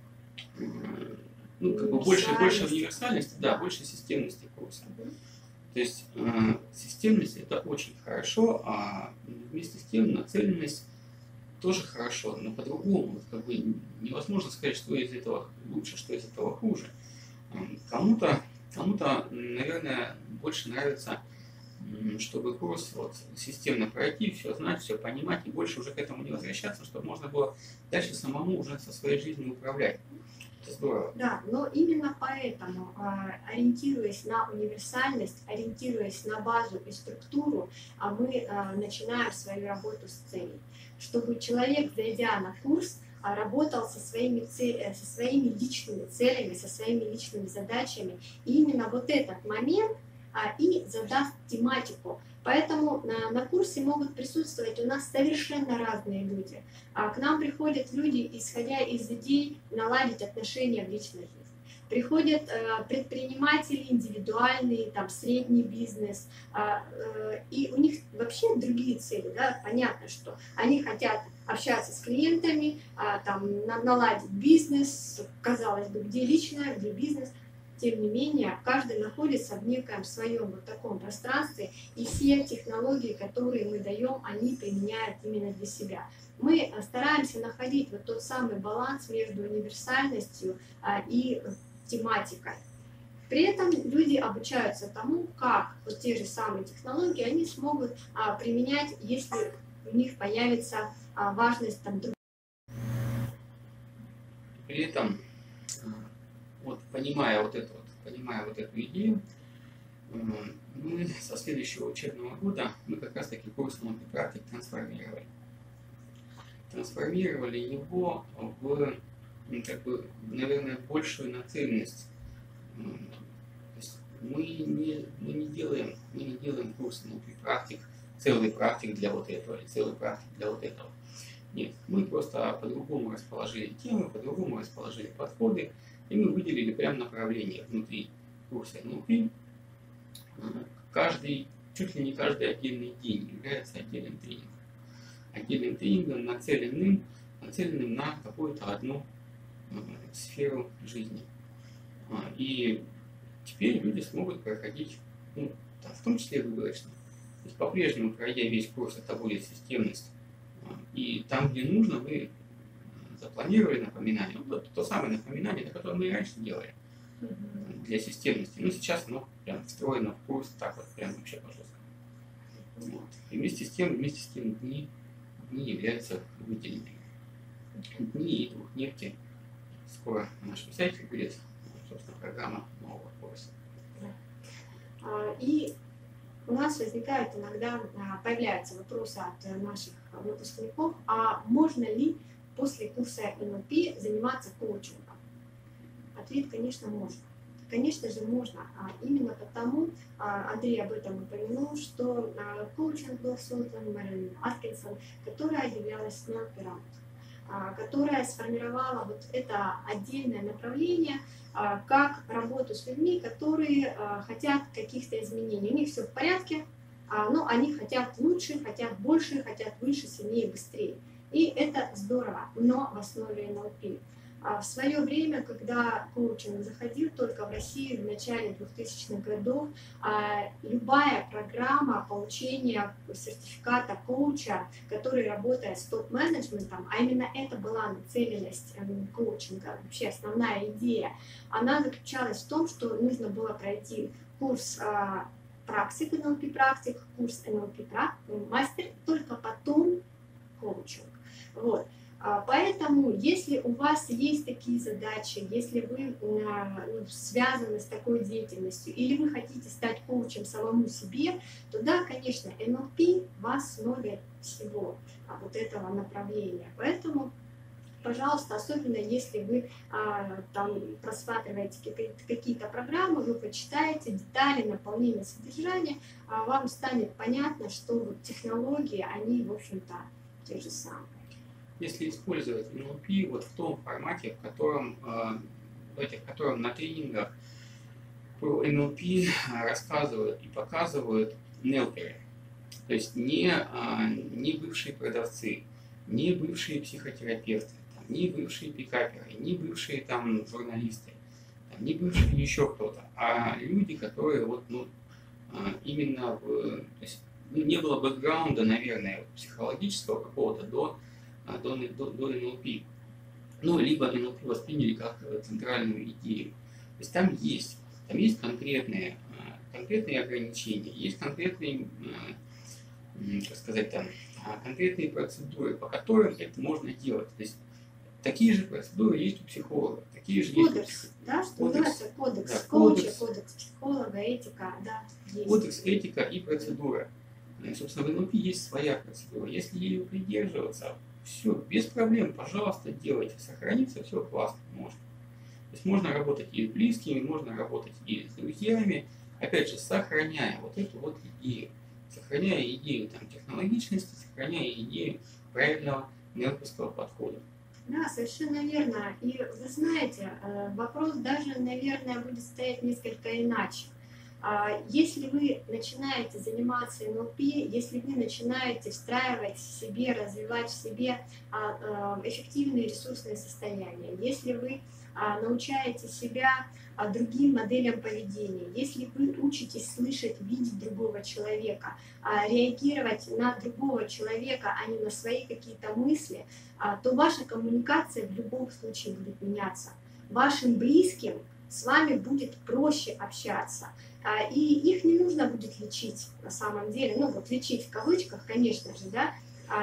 ну, как бы больше, больше универсальности, да, больше системности курса. Mm-hmm. То есть э, системность это очень хорошо, а вместе с тем нацеленность тоже хорошо, но по-другому. Как бы невозможно сказать, что из этого лучше, что из этого хуже. Кому-то, кому-то, наверное, больше нравится, чтобы курс вот, системно пройти, все знать, все понимать, и больше уже к этому не возвращаться, чтобы можно было дальше самому уже со своей жизнью управлять. Это здорово. Да, но именно поэтому, ориентируясь на универсальность, ориентируясь на базу и структуру, мы начинаем свою работу с целей. Чтобы человек, зайдя на курс, работал со своими, целями, со своими личными целями, со своими личными задачами. И именно вот этот момент и задаст тематику. Поэтому на, на курсе могут присутствовать у нас совершенно разные люди. А к нам приходят люди, исходя из идей наладить отношения в личной жизни. Приходят э, предприниматели индивидуальные, там, средний бизнес, э, э, и у них вообще другие цели. Да? Понятно, что они хотят общаться с клиентами, э, там, на, наладить бизнес, казалось бы, где личное, где бизнес. Тем не менее, каждый находится в неком своем вот таком пространстве, и все технологии, которые мы даем, они применяют именно для себя. Мы стараемся находить вот тот самый баланс между универсальностью а, и тематикой. При этом люди обучаются тому, как вот те же самые технологии они смогут а, применять, если у них появится а, важность там других. При этом вот, понимая вот эту вот, понимая вот эту идею, мы со следующего учебного года мы как раз таки курс эн эл пи практик трансформировали. Трансформировали его в, как бы, наверное, большую нацеленность. То есть мы не, мы не делаем, мы не делаем курс эн эл пи практик, целый практик для вот этого или целый практик для вот этого. Нет, мы просто по-другому расположили темы, по-другому расположили подходы. И мы выделили прям направление внутри курса эн эл пи. Каждый, чуть ли не каждый отдельный день является отдельным тренингом. Отдельным тренингом, нацеленным, нацеленным на какую-то одну э, сферу жизни. И теперь люди смогут проходить, ну, в том числе выборочно. То есть по-прежнему, пройдя весь курс, это будет системность. И там, где нужно, вы запланировали напоминание, ну, то, то самое напоминание, которое мы и раньше делали mm-hmm. для системности. Но сейчас оно прям встроено в курс, так вот прям вообще по-жесткому. Вот. И вместе с тем, вместе с тем дни, дни являются выделенными. Дни и двухневки. Скоро на нашем сайте будет, собственно, программа нового курса. И у нас возникают иногда, появляются вопросы от наших выпускников, а можно ли после курса эн эл пи заниматься коучингом? Ответ, конечно, можно. Конечно же, можно. А именно потому, Андрей об этом упомянул, что коучинг был создан Мэрилин Аткинсон, которая являлась нон-пирамид, которая сформировала вот это отдельное направление, как работу с людьми, которые хотят каких-то изменений. У них все в порядке, но они хотят лучше, хотят больше, хотят выше, сильнее, быстрее. И это здорово, но в основе эн эл пи. В свое время, когда коучинг заходил только в Россию в начале двухтысячных годов, любая программа получения сертификата коуча, который работает с топ-менеджментом, а именно это была нацеленность коучинга, вообще основная идея, она заключалась в том, что нужно было пройти курс практик, эн эл пи практик, курс эн эл пи мастер, только потом коучинг. Вот. Поэтому, если у вас есть такие задачи, если вы ну, связаны с такой деятельностью, или вы хотите стать коучем самому себе, то да, конечно, эн эл пи в основе всего вот этого направления. Поэтому пожалуйста, особенно если вы а, там просматриваете какие-то программы, вы почитаете детали, наполнение содержания, а вам станет понятно, что вот технологии, они, в общем-то, те же самые. Если использовать эн эл пи вот в том формате, в котором, в этих, в котором на тренингах про эн эл пи рассказывают и показывают нелперы, то есть не, не бывшие продавцы, не бывшие психотерапевты, не бывшие пикаперы, не бывшие там журналисты, не бывшие еще кто-то, а люди, которые вот, ну, именно в, то есть не было бэкграунда, наверное, психологического какого-то до, до, до, до эн эл пи. Ну, либо эн эл пи восприняли как центральную идею. То есть там есть, там есть конкретные, конкретные ограничения, есть конкретные, как сказать, там, конкретные процедуры, по которым это можно делать. То есть такие же процедуры есть у психолога, такие же кодекс, есть у... да, что кодекс, называется кодекс, да, коуча, кодекс, кодекс психолога, этика, да, есть. Кодекс, этика и процедура. И, собственно, в эн эл пи есть своя процедура. Если ее придерживаться, все, без проблем, пожалуйста, делайте. Сохранится все классно, можно. То есть можно работать и с близкими, можно работать и с друзьями, опять же, сохраняя вот эту вот идею. Сохраняя идею там, технологичности, сохраняя идею правильного нелперского подхода. Да, совершенно верно. И вы знаете, вопрос даже, наверное, будет стоять несколько иначе. Если вы начинаете заниматься эн эл пи, если вы начинаете встраивать в себе, развивать в себе эффективные ресурсные состояния, если вы научаете себя другим моделям поведения, если вы учитесь слышать, видеть другого человека, реагировать на другого человека, а не на свои какие-то мысли, то ваша коммуникация в любом случае будет меняться. Вашим близким с вами будет проще общаться. И их не нужно будет лечить на самом деле, ну вот лечить в кавычках, конечно же, да,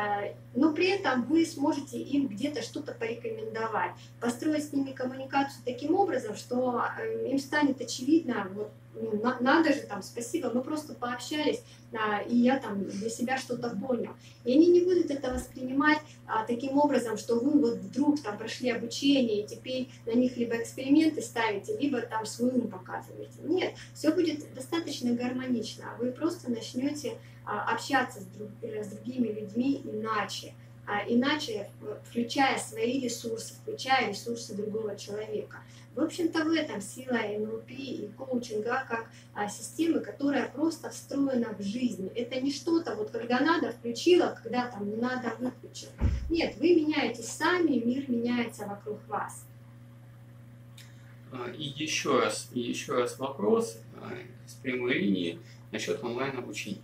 но при этом вы сможете им где-то что-то порекомендовать, построить с ними коммуникацию таким образом, что им станет очевидно, вот, ну, на, надо же, там, спасибо, мы просто пообщались, а, и я там для себя что-то понял. И они не будут это воспринимать а, таким образом, что вы вот вдруг там прошли обучение, и теперь на них либо эксперименты ставите, либо там свой ум показываете. Нет, все будет достаточно гармонично. Вы просто начнете а, общаться с, друг, с другими людьми иначе, а, иначе включая свои ресурсы, включая ресурсы другого человека. В общем-то, в этом сила эн эл пи и коучинга как а, системы, которая просто встроена в жизнь. Это не что-то, вот когда надо, включила, когда там не надо, выключила. Нет, вы меняетесь сами, мир меняется вокруг вас. И еще раз, и еще раз вопрос с прямой линии насчет онлайн-обучения.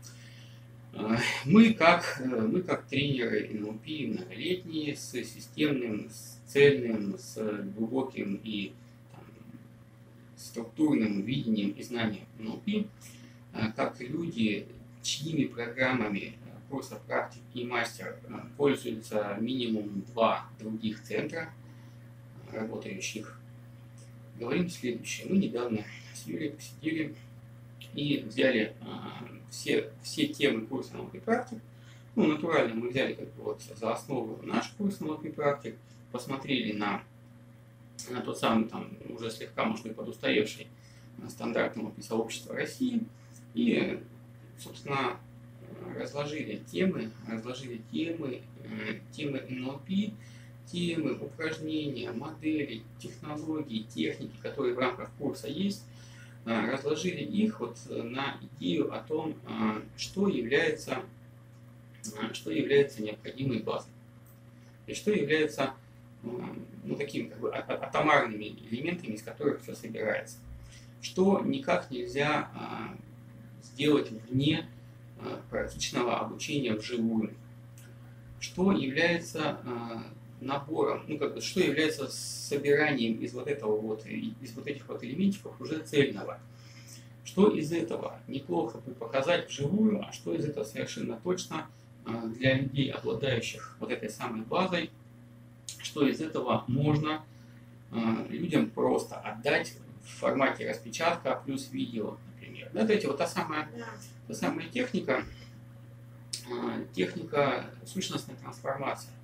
Мы как, мы как тренеры эн эл пи многолетние, с системным, с цельным, с глубоким и там, структурным видением и знанием эн эл пи, как люди, чьими программами курса практик и мастер пользуются минимум два других центра, работающих, говорим следующее. Мы недавно с Юрием посидели и взяли все, все темы курса эн эл пи практик. Ну, натурально мы взяли как бы вот за основу наш курс эн эл пи практик, посмотрели на, на тот самый, там, уже слегка, может быть, подустаревший стандарт эн эл пи сообщества России и, собственно, разложили темы, разложили темы, темы эн эл пи, темы, упражнения, модели, технологии, техники, которые в рамках курса есть, разложили их вот на идею о том, что является, что является необходимой базой, и что является ну, такими как бы атомарными элементами, из которых все собирается, что никак нельзя сделать вне практичного обучения вживую, что является набором, ну как бы, что является собиранием из вот этого вот, из вот этих вот элементиков уже цельного. Что из этого неплохо бы показать вживую, а что из этого совершенно точно для людей, обладающих вот этой самой базой, что из этого можно людям просто отдать в формате распечатка плюс видео, например. Да, это вот та самая, та самая техника, техника сущностной трансформации.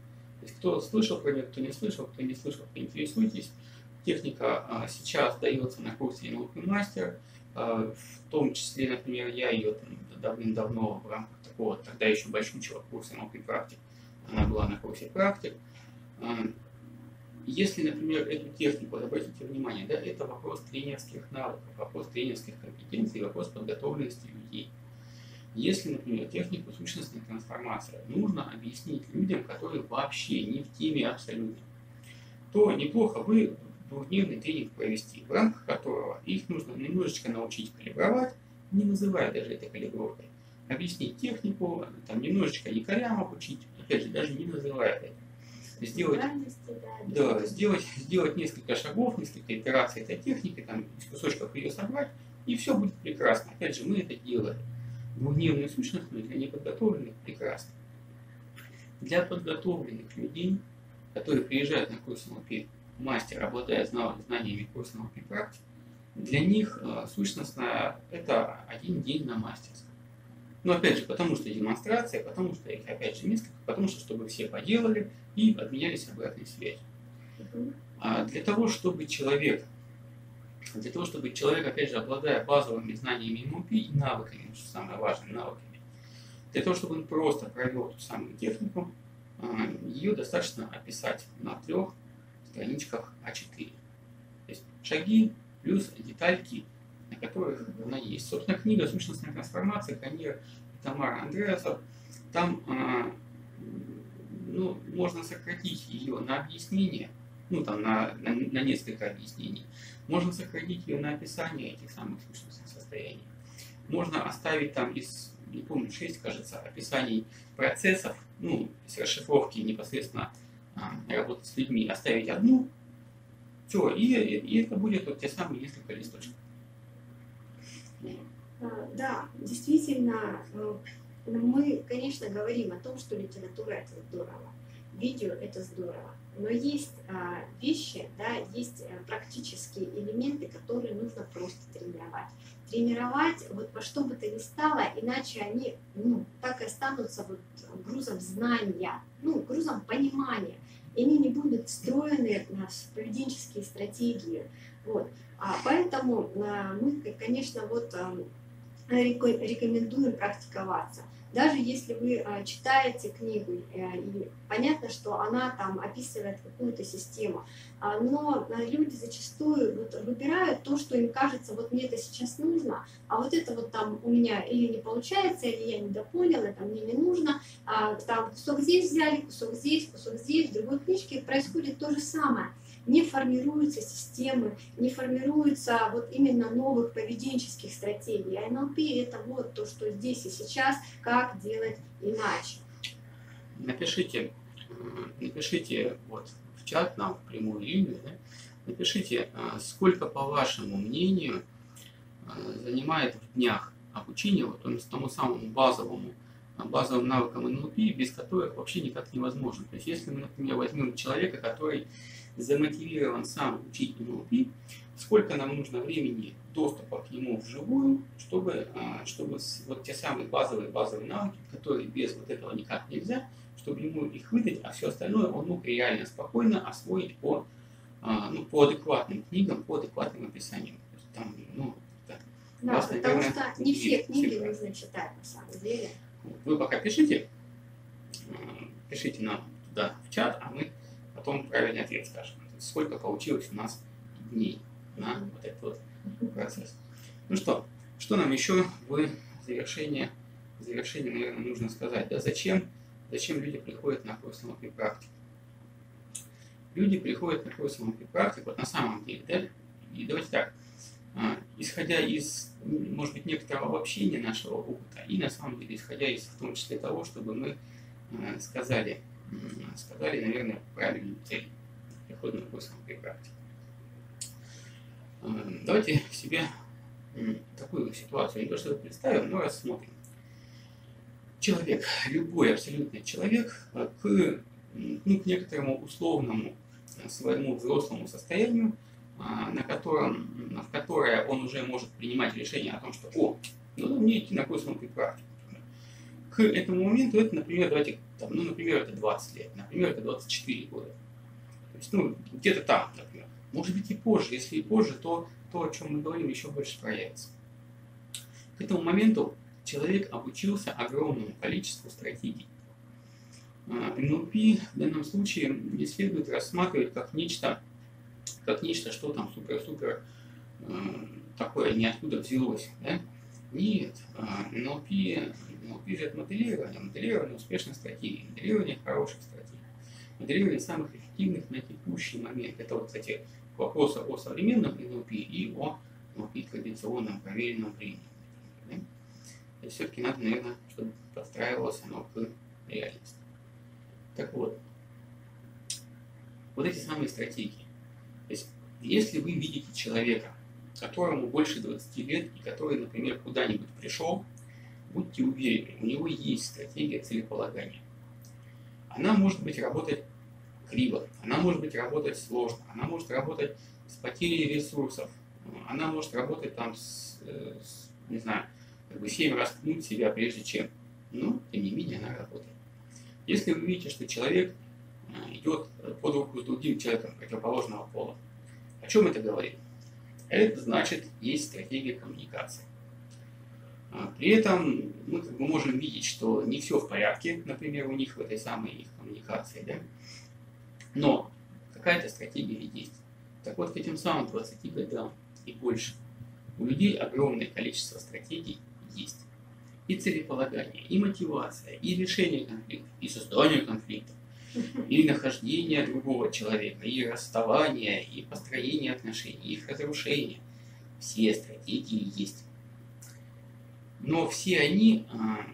То есть кто слышал про нее, кто не слышал, кто не слышал, поинтересуйтесь. Техника а, сейчас дается на курсе эн эл пи мастер, а, в том числе, например, я ее давным-давно в рамках такого, тогда еще большущего курса эн эл пи практик, она была на курсе практик. А, если, например, эту технику, обратите внимание, да, это вопрос тренерских навыков, вопрос тренерских компетенций, вопрос подготовленности людей. Если, например, технику сущностной трансформации нужно объяснить людям, которые вообще не в теме абсолютно, то неплохо вы двухдневный тренинг провести, в рамках которого их нужно немножечко научить калибровать, не называя даже это калибровкой, объяснить технику, там, немножечко якорям обучить, опять же, даже не называя это. Сделать, да, да, сделать, сделать несколько шагов, несколько итераций этой техники, там, из кусочков ее собрать, и все будет прекрасно. Опять же, мы это делали. Двухдневную сущностную для неподготовленных прекрасно. Для подготовленных людей, которые приезжают на курс эн эл пи мастер, обладая знаниями курса эн эл пи практик, для них э, сущностная это один день на мастерском. Но опять же, потому что демонстрация, потому что их опять же несколько, потому что чтобы все поделали и обменялись обратной связью. А для того, чтобы человек, для того, чтобы человек, опять же, обладая базовыми знаниями эн эл пи и навыками, что самое важное, навыками, для того, чтобы он просто провел ту самую технику, ее достаточно описать на трех страничках а четыре. То есть шаги плюс детальки, на которых она есть. Собственно, книга «Сущностная трансформация» Каньер и Тамара Андреасов, там ну, можно сократить ее на объяснение, ну там на, на, на несколько объяснений. Можно сократить ее на описание этих самых сущностных состояний. Можно оставить там из, не помню, шесть, кажется, описаний процессов, ну, с расшифровки непосредственно а, работы с людьми, оставить одну, все, и, и это будет вот те самые несколько листочков. Да, действительно, мы, конечно, говорим о том, что литература это здорово, видео это здорово, но есть а, вещи, да, есть практические элементы, которые нужно просто тренировать. Тренировать вот во что бы то ни стало, иначе они ну, так и останутся вот грузом знания, ну, грузом понимания, и они не будут встроены в поведенческие стратегии. Вот. А поэтому а, мы, конечно, вот а, рекомендуем практиковаться. Даже если вы а, читаете книгу, а, и понятно, что она там описывает какую-то систему, а, но а, люди зачастую вот, выбирают то, что им кажется, вот мне это сейчас нужно, а вот это вот там у меня или не получается, или я недопонял, это мне не нужно, а, там кусок здесь взяли, кусок здесь, кусок здесь, в другой книжке происходит то же самое. Не формируются системы, не формируются вот именно новых поведенческих стратегий. А эн эл пи это вот то, что здесь и сейчас, как делать иначе. Напишите, напишите вот в чат нам, в прямую линию, да, напишите, сколько, по вашему мнению, занимает в днях обучение вот тому самому базовому, базовым навыкам эн эл пи, без которых вообще никак невозможно. То есть если мы, например, возьмем человека, который замотивирован сам учить эн эл пи, сколько нам нужно времени доступа к нему вживую, чтобы, чтобы вот те самые базовые базовые навыки, которые без вот этого никак нельзя, чтобы ему их выдать, а все остальное он мог реально спокойно освоить по, ну, по адекватным книгам, по адекватным описаниям. Там, ну, да, вас, потому наверное, что не все книги нужно читать на самом деле. Вы пока пишите, пишите нам туда в чат, а мы потом правильный ответ скажем. Сколько получилось у нас дней на вот этот вот процесс. Ну что, что нам еще в завершение, в завершение, наверное, нужно сказать. Да, зачем, зачем люди приходят на курс эн эл пи практик? Люди приходят на курс эн эл пи практик, вот на самом деле, да, и давайте так, исходя из, может быть, некоторого обобщения нашего опыта, и на самом деле, исходя из, в том числе того, чтобы мы сказали, сказали, наверное, правильную цель прихода на курс эн эл пи практик. Давайте себе такую ситуацию не то что представим, но рассмотрим. Человек, любой абсолютный человек, к, ну, к некоторому условному своему взрослому состоянию, на котором, в которое он уже может принимать решение о том, что о, ну, мне идти на курс эн эл пи практик. к этому моменту это, например, давайте, там, ну, например, это двадцать лет, например, это двадцать четыре года. То есть, ну, где-то там, например. Может быть и позже. Если и позже, то то, о чем мы говорим, еще больше проявится. К этому моменту человек обучился огромному количеству стратегий. эн эл пи в данном случае не следует рассматривать как нечто, как нечто, что там супер-супер э, такое ниоткуда взялось. Да? Нет, эн эл пи, эн эл пи же это моделирование, моделирование успешных стратегий, моделирование хороших стратегий, моделирование самых эффективных на текущий момент. Это вот, кстати, к вопросу о современном эн эл пи и о эн эл пи традиционном, проверенном времени. Да? И все-таки надо, наверное, чтобы подстраивалось оно к реальности. Так вот, вот эти самые стратегии. То есть, если вы видите человека, которому больше двадцати лет и который, например, куда-нибудь пришел, будьте уверены, у него есть стратегия целеполагания. Она может быть работать криво, она может быть работать сложно, она может работать с потерей ресурсов, она может работать там с, с не знаю, как бы семь раз пнуть себя прежде чем, но тем не менее она работает. Если вы видите, что человек идет под руку с другим человеком противоположного пола, о чем это говорит? Это значит, есть стратегия коммуникации. При этом мы как бы можем видеть, что не все в порядке, например, у них в этой самой их коммуникации, да? Но какая-то стратегия ведь есть. Так вот, к этим самым двадцати годам и больше у людей огромное количество стратегий есть. И целеполагание, и мотивация, и решение конфликтов, и создание конфликтов, и нахождение другого человека, и расставание, и построение отношений, и их разрушение. Все стратегии есть. Но все они,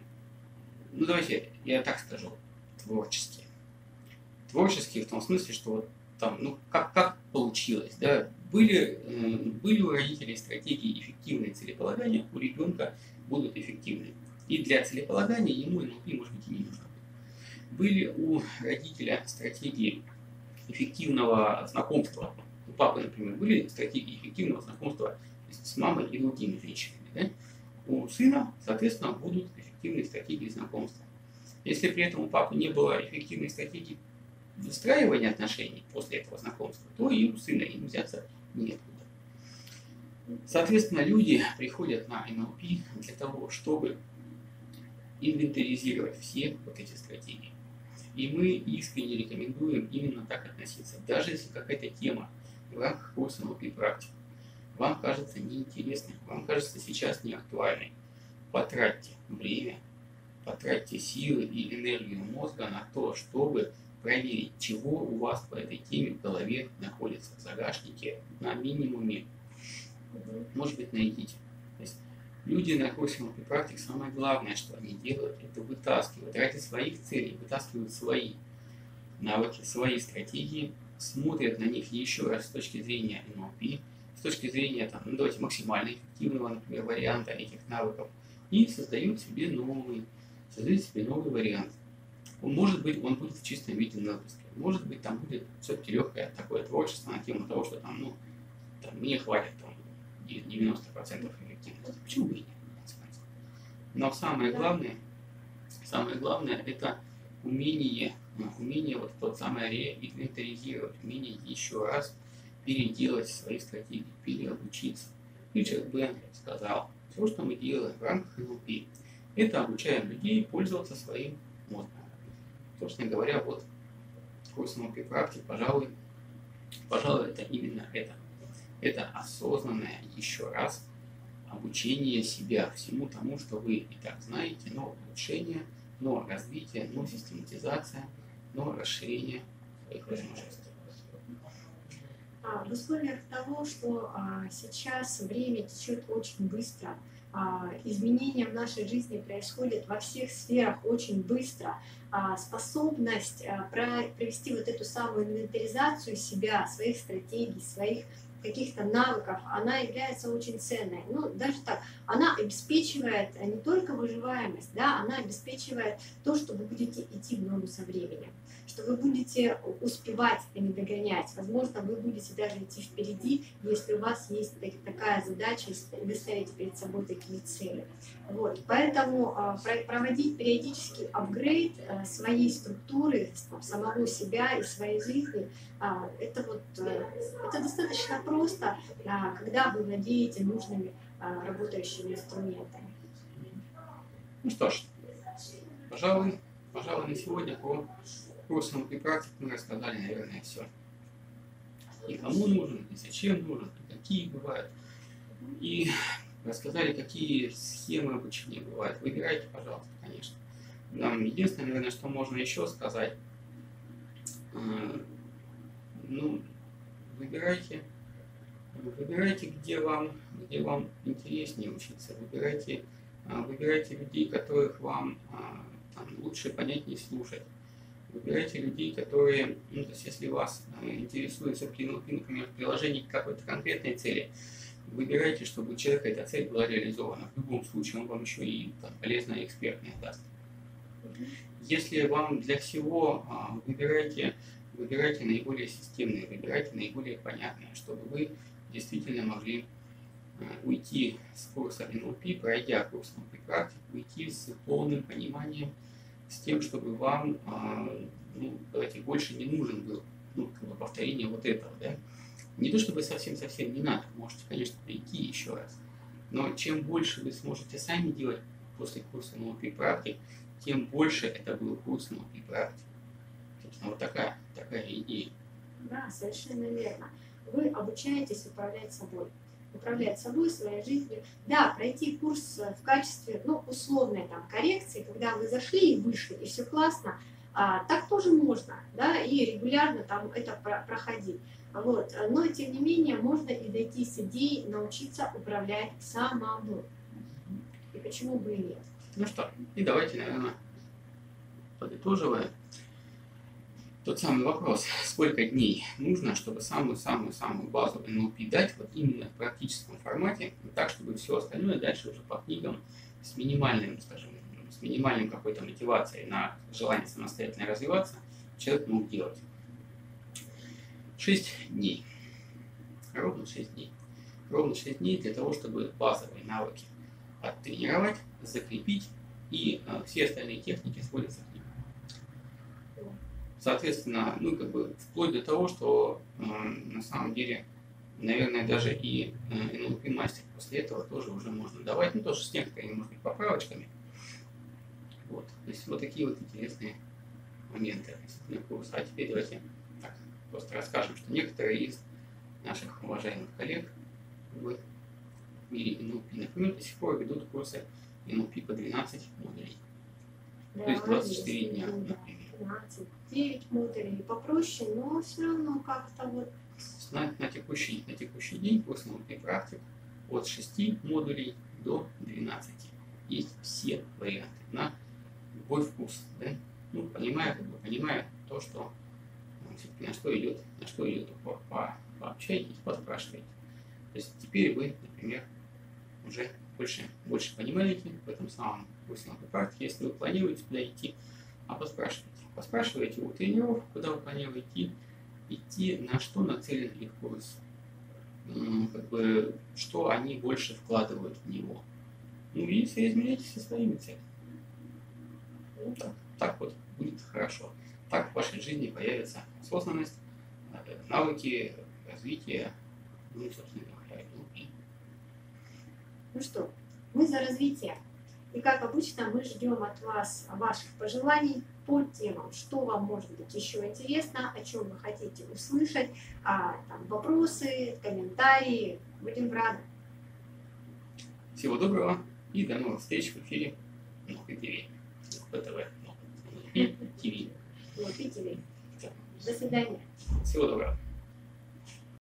ну давайте я так скажу, творческие. Творческие в том смысле, что вот там, ну как, как получилось, да, были, были у родителей стратегии эффективные целеполагания, у ребенка будут эффективны. И для целеполагания ему эн эл пи, может быть, и не нужно. Были у родителя стратегии эффективного знакомства, у папы, например, были стратегии эффективного знакомства с мамой и другими женщинами. Да? У сына, соответственно, будут эффективные стратегии знакомства. Если при этом у папы не было эффективной стратегии выстраивания отношений после этого знакомства, то и у сына им взяться неоткуда. Соответственно, люди приходят на эн эл пи для того, чтобы инвентаризировать все вот эти стратегии. И мы искренне рекомендуем именно так относиться. Даже если какая-то тема в рамках курса эн эл пи практик вам кажется неинтересной, вам кажется сейчас не актуальной, потратьте время, потратьте силы и энергию мозга на то, чтобы проверить, чего у вас по этой теме в голове находится в загашнике на минимуме. Может быть, найдите. То есть люди на курсе эн эл пи практик, самое главное, что они делают, это вытаскивают ради своих целей, вытаскивают свои навыки, свои стратегии, смотрят на них еще раз с точки зрения эн эл пи, с точки зрения там, ну, давайте, максимально эффективного, например, варианта этих навыков, и создают себе новый, создают себе новый вариант. Он, может быть, он будет в чистом виде на выпуске. Может быть, там будет все-таки легкое такое творчество на тему того, что там, ну, там, мне хватит там, девяносто процентов эффективности. Почему бы и нет? Но самое главное, самое главное это умение, умение вот тот самое реинвентаризировать, умение еще раз переделать свои стратегии, переобучиться. Ричард Бен сказал, все, что мы делаем в рамках эн эл пи, это обучаем людей пользоваться своим мозгом. Собственно говоря, вот курс эн эл пи практик, пожалуй, пожалуй, это именно это. Это осознанное еще раз обучение себя всему тому, что вы и так знаете, но улучшение, но развитие, но систематизация, но расширение своих возможностей. В условиях того, что а, сейчас время течет очень быстро, а, изменения в нашей жизни происходят во всех сферах очень быстро, а, способность а, провести вот эту самую инвентаризацию себя, своих стратегий, своих каких-то навыков, она является очень ценной. Ну, даже так, она обеспечивает не только выживаемость, да, она обеспечивает то, что вы будете идти в ногу со временем, что вы будете успевать, а не догонять. Возможно, вы будете даже идти впереди, если у вас есть такая задача, и вы ставите перед собой такие цели. Вот. Поэтому проводить периодический апгрейд своей структуры, самого себя и своей жизни, это, вот, это достаточно просто, когда вы владеете нужными работающими инструментами. Ну что ж, пожалуй, пожалуй, на сегодня по курсам и практик мы рассказали, наверное, все. И кому нужен, и зачем нужен, и какие бывают. И рассказали, какие схемы обучения бывают. Выбирайте, пожалуйста, конечно. Нам единственное, наверное, что можно еще сказать, ну, выбирайте, выбирайте, где вам, где вам интереснее учиться. Выбирайте, выбирайте людей, которых вам там, лучше, понятнее слушать. Выбирайте людей, которые, ну, то есть, если вас интересует все-таки, например, приложение к какой-то конкретной цели, выбирайте, чтобы у человека эта цель была реализована. В любом случае он вам еще и там, полезное экспертное даст. Если вам для всего выбирайте, выбирайте наиболее системные, выбирайте наиболее понятные, чтобы вы действительно могли уйти с курса эн эл пи, пройдя курс эн эл пи практик, уйти с полным пониманием, с тем, чтобы вам, ну, давайте, больше не нужен был, ну, как бы повторение вот этого, да. Не то чтобы совсем-совсем не надо, можете, конечно, прийти еще раз, но чем больше вы сможете сами делать после курса эн эл пи практик, тем больше это был курс эн эл пи практик. Собственно, вот такая, такая идея. Да, совершенно верно. Вы обучаетесь управлять собой. Управлять собой, своей жизнью. Да, пройти курс в качестве, ну, условной там коррекции, когда вы зашли и вышли, и все классно, а, так тоже можно, да, и регулярно там это про проходить. Вот. Но, тем не менее, можно и дойти с идеей научиться управлять самому. И почему бы и нет? Ну что, и давайте, наверное, подытоживая, тот самый вопрос, сколько дней нужно, чтобы самую-самую-самую базу эн эл пи дать вот именно в практическом формате, так, чтобы все остальное дальше уже по книгам с минимальным, скажем, с минимальной какой-то мотивацией на желание самостоятельно развиваться, человек мог делать. шесть дней. Ровно шесть дней. Ровно шесть дней для того, чтобы базовые навыки оттренировать, закрепить, и э, все остальные техники сводятся к ним. Соответственно, ну, как бы, вплоть до того, что э, на самом деле, наверное, даже и э, эн эл пи мастер после этого тоже уже можно давать, ну, тоже с некоторыми, может быть, поправочками. Вот. То есть вот такие вот интересные моменты относительно курса. А теперь давайте так, просто расскажем, что некоторые из наших уважаемых коллег в мире эн эл пи, например, до сих пор ведут курсы эн эл пи по двенадцать модулей. Да, то есть двадцать четыре дня, например. двенадцать, девять модулей попроще, но все равно как-то вот... На, на, текущий, на текущий день курс эн эл пи практик от шести модулей до двенадцати. Есть все варианты на любой вкус. Да? Ну, понимая, как бы, понимая то, что ну, на что идет, на что идет упор. По, пообщайтесь, поспрашивайте. То есть теперь вы, например, уже больше, больше понимаете в этом самом курсе эн эл пи практики, если вы планируете туда идти, а поспрашивайте. Поспрашивайте у тренеров, куда вы планируете идти, идти, на что нацелен их курс, как бы, что они больше вкладывают в него. Ну и соизмеряйте со своими целями. Ну, так, так вот будет хорошо. Так в вашей жизни появится осознанность, навыки, развитие, ну и, собственно говоря, и... Ну что, мы за развитие. И как обычно, мы ждем от вас ваших пожеланий по темам, что вам может быть еще интересно, о чем вы хотите услышать, а, там, вопросы, комментарии. Будем рады. Всего доброго и до новых встреч в эфире эн эл пи ти ви. бэ тэ вэ, эн эл пи ти ви. эн эл пи ти ви. До свидания. Всего доброго.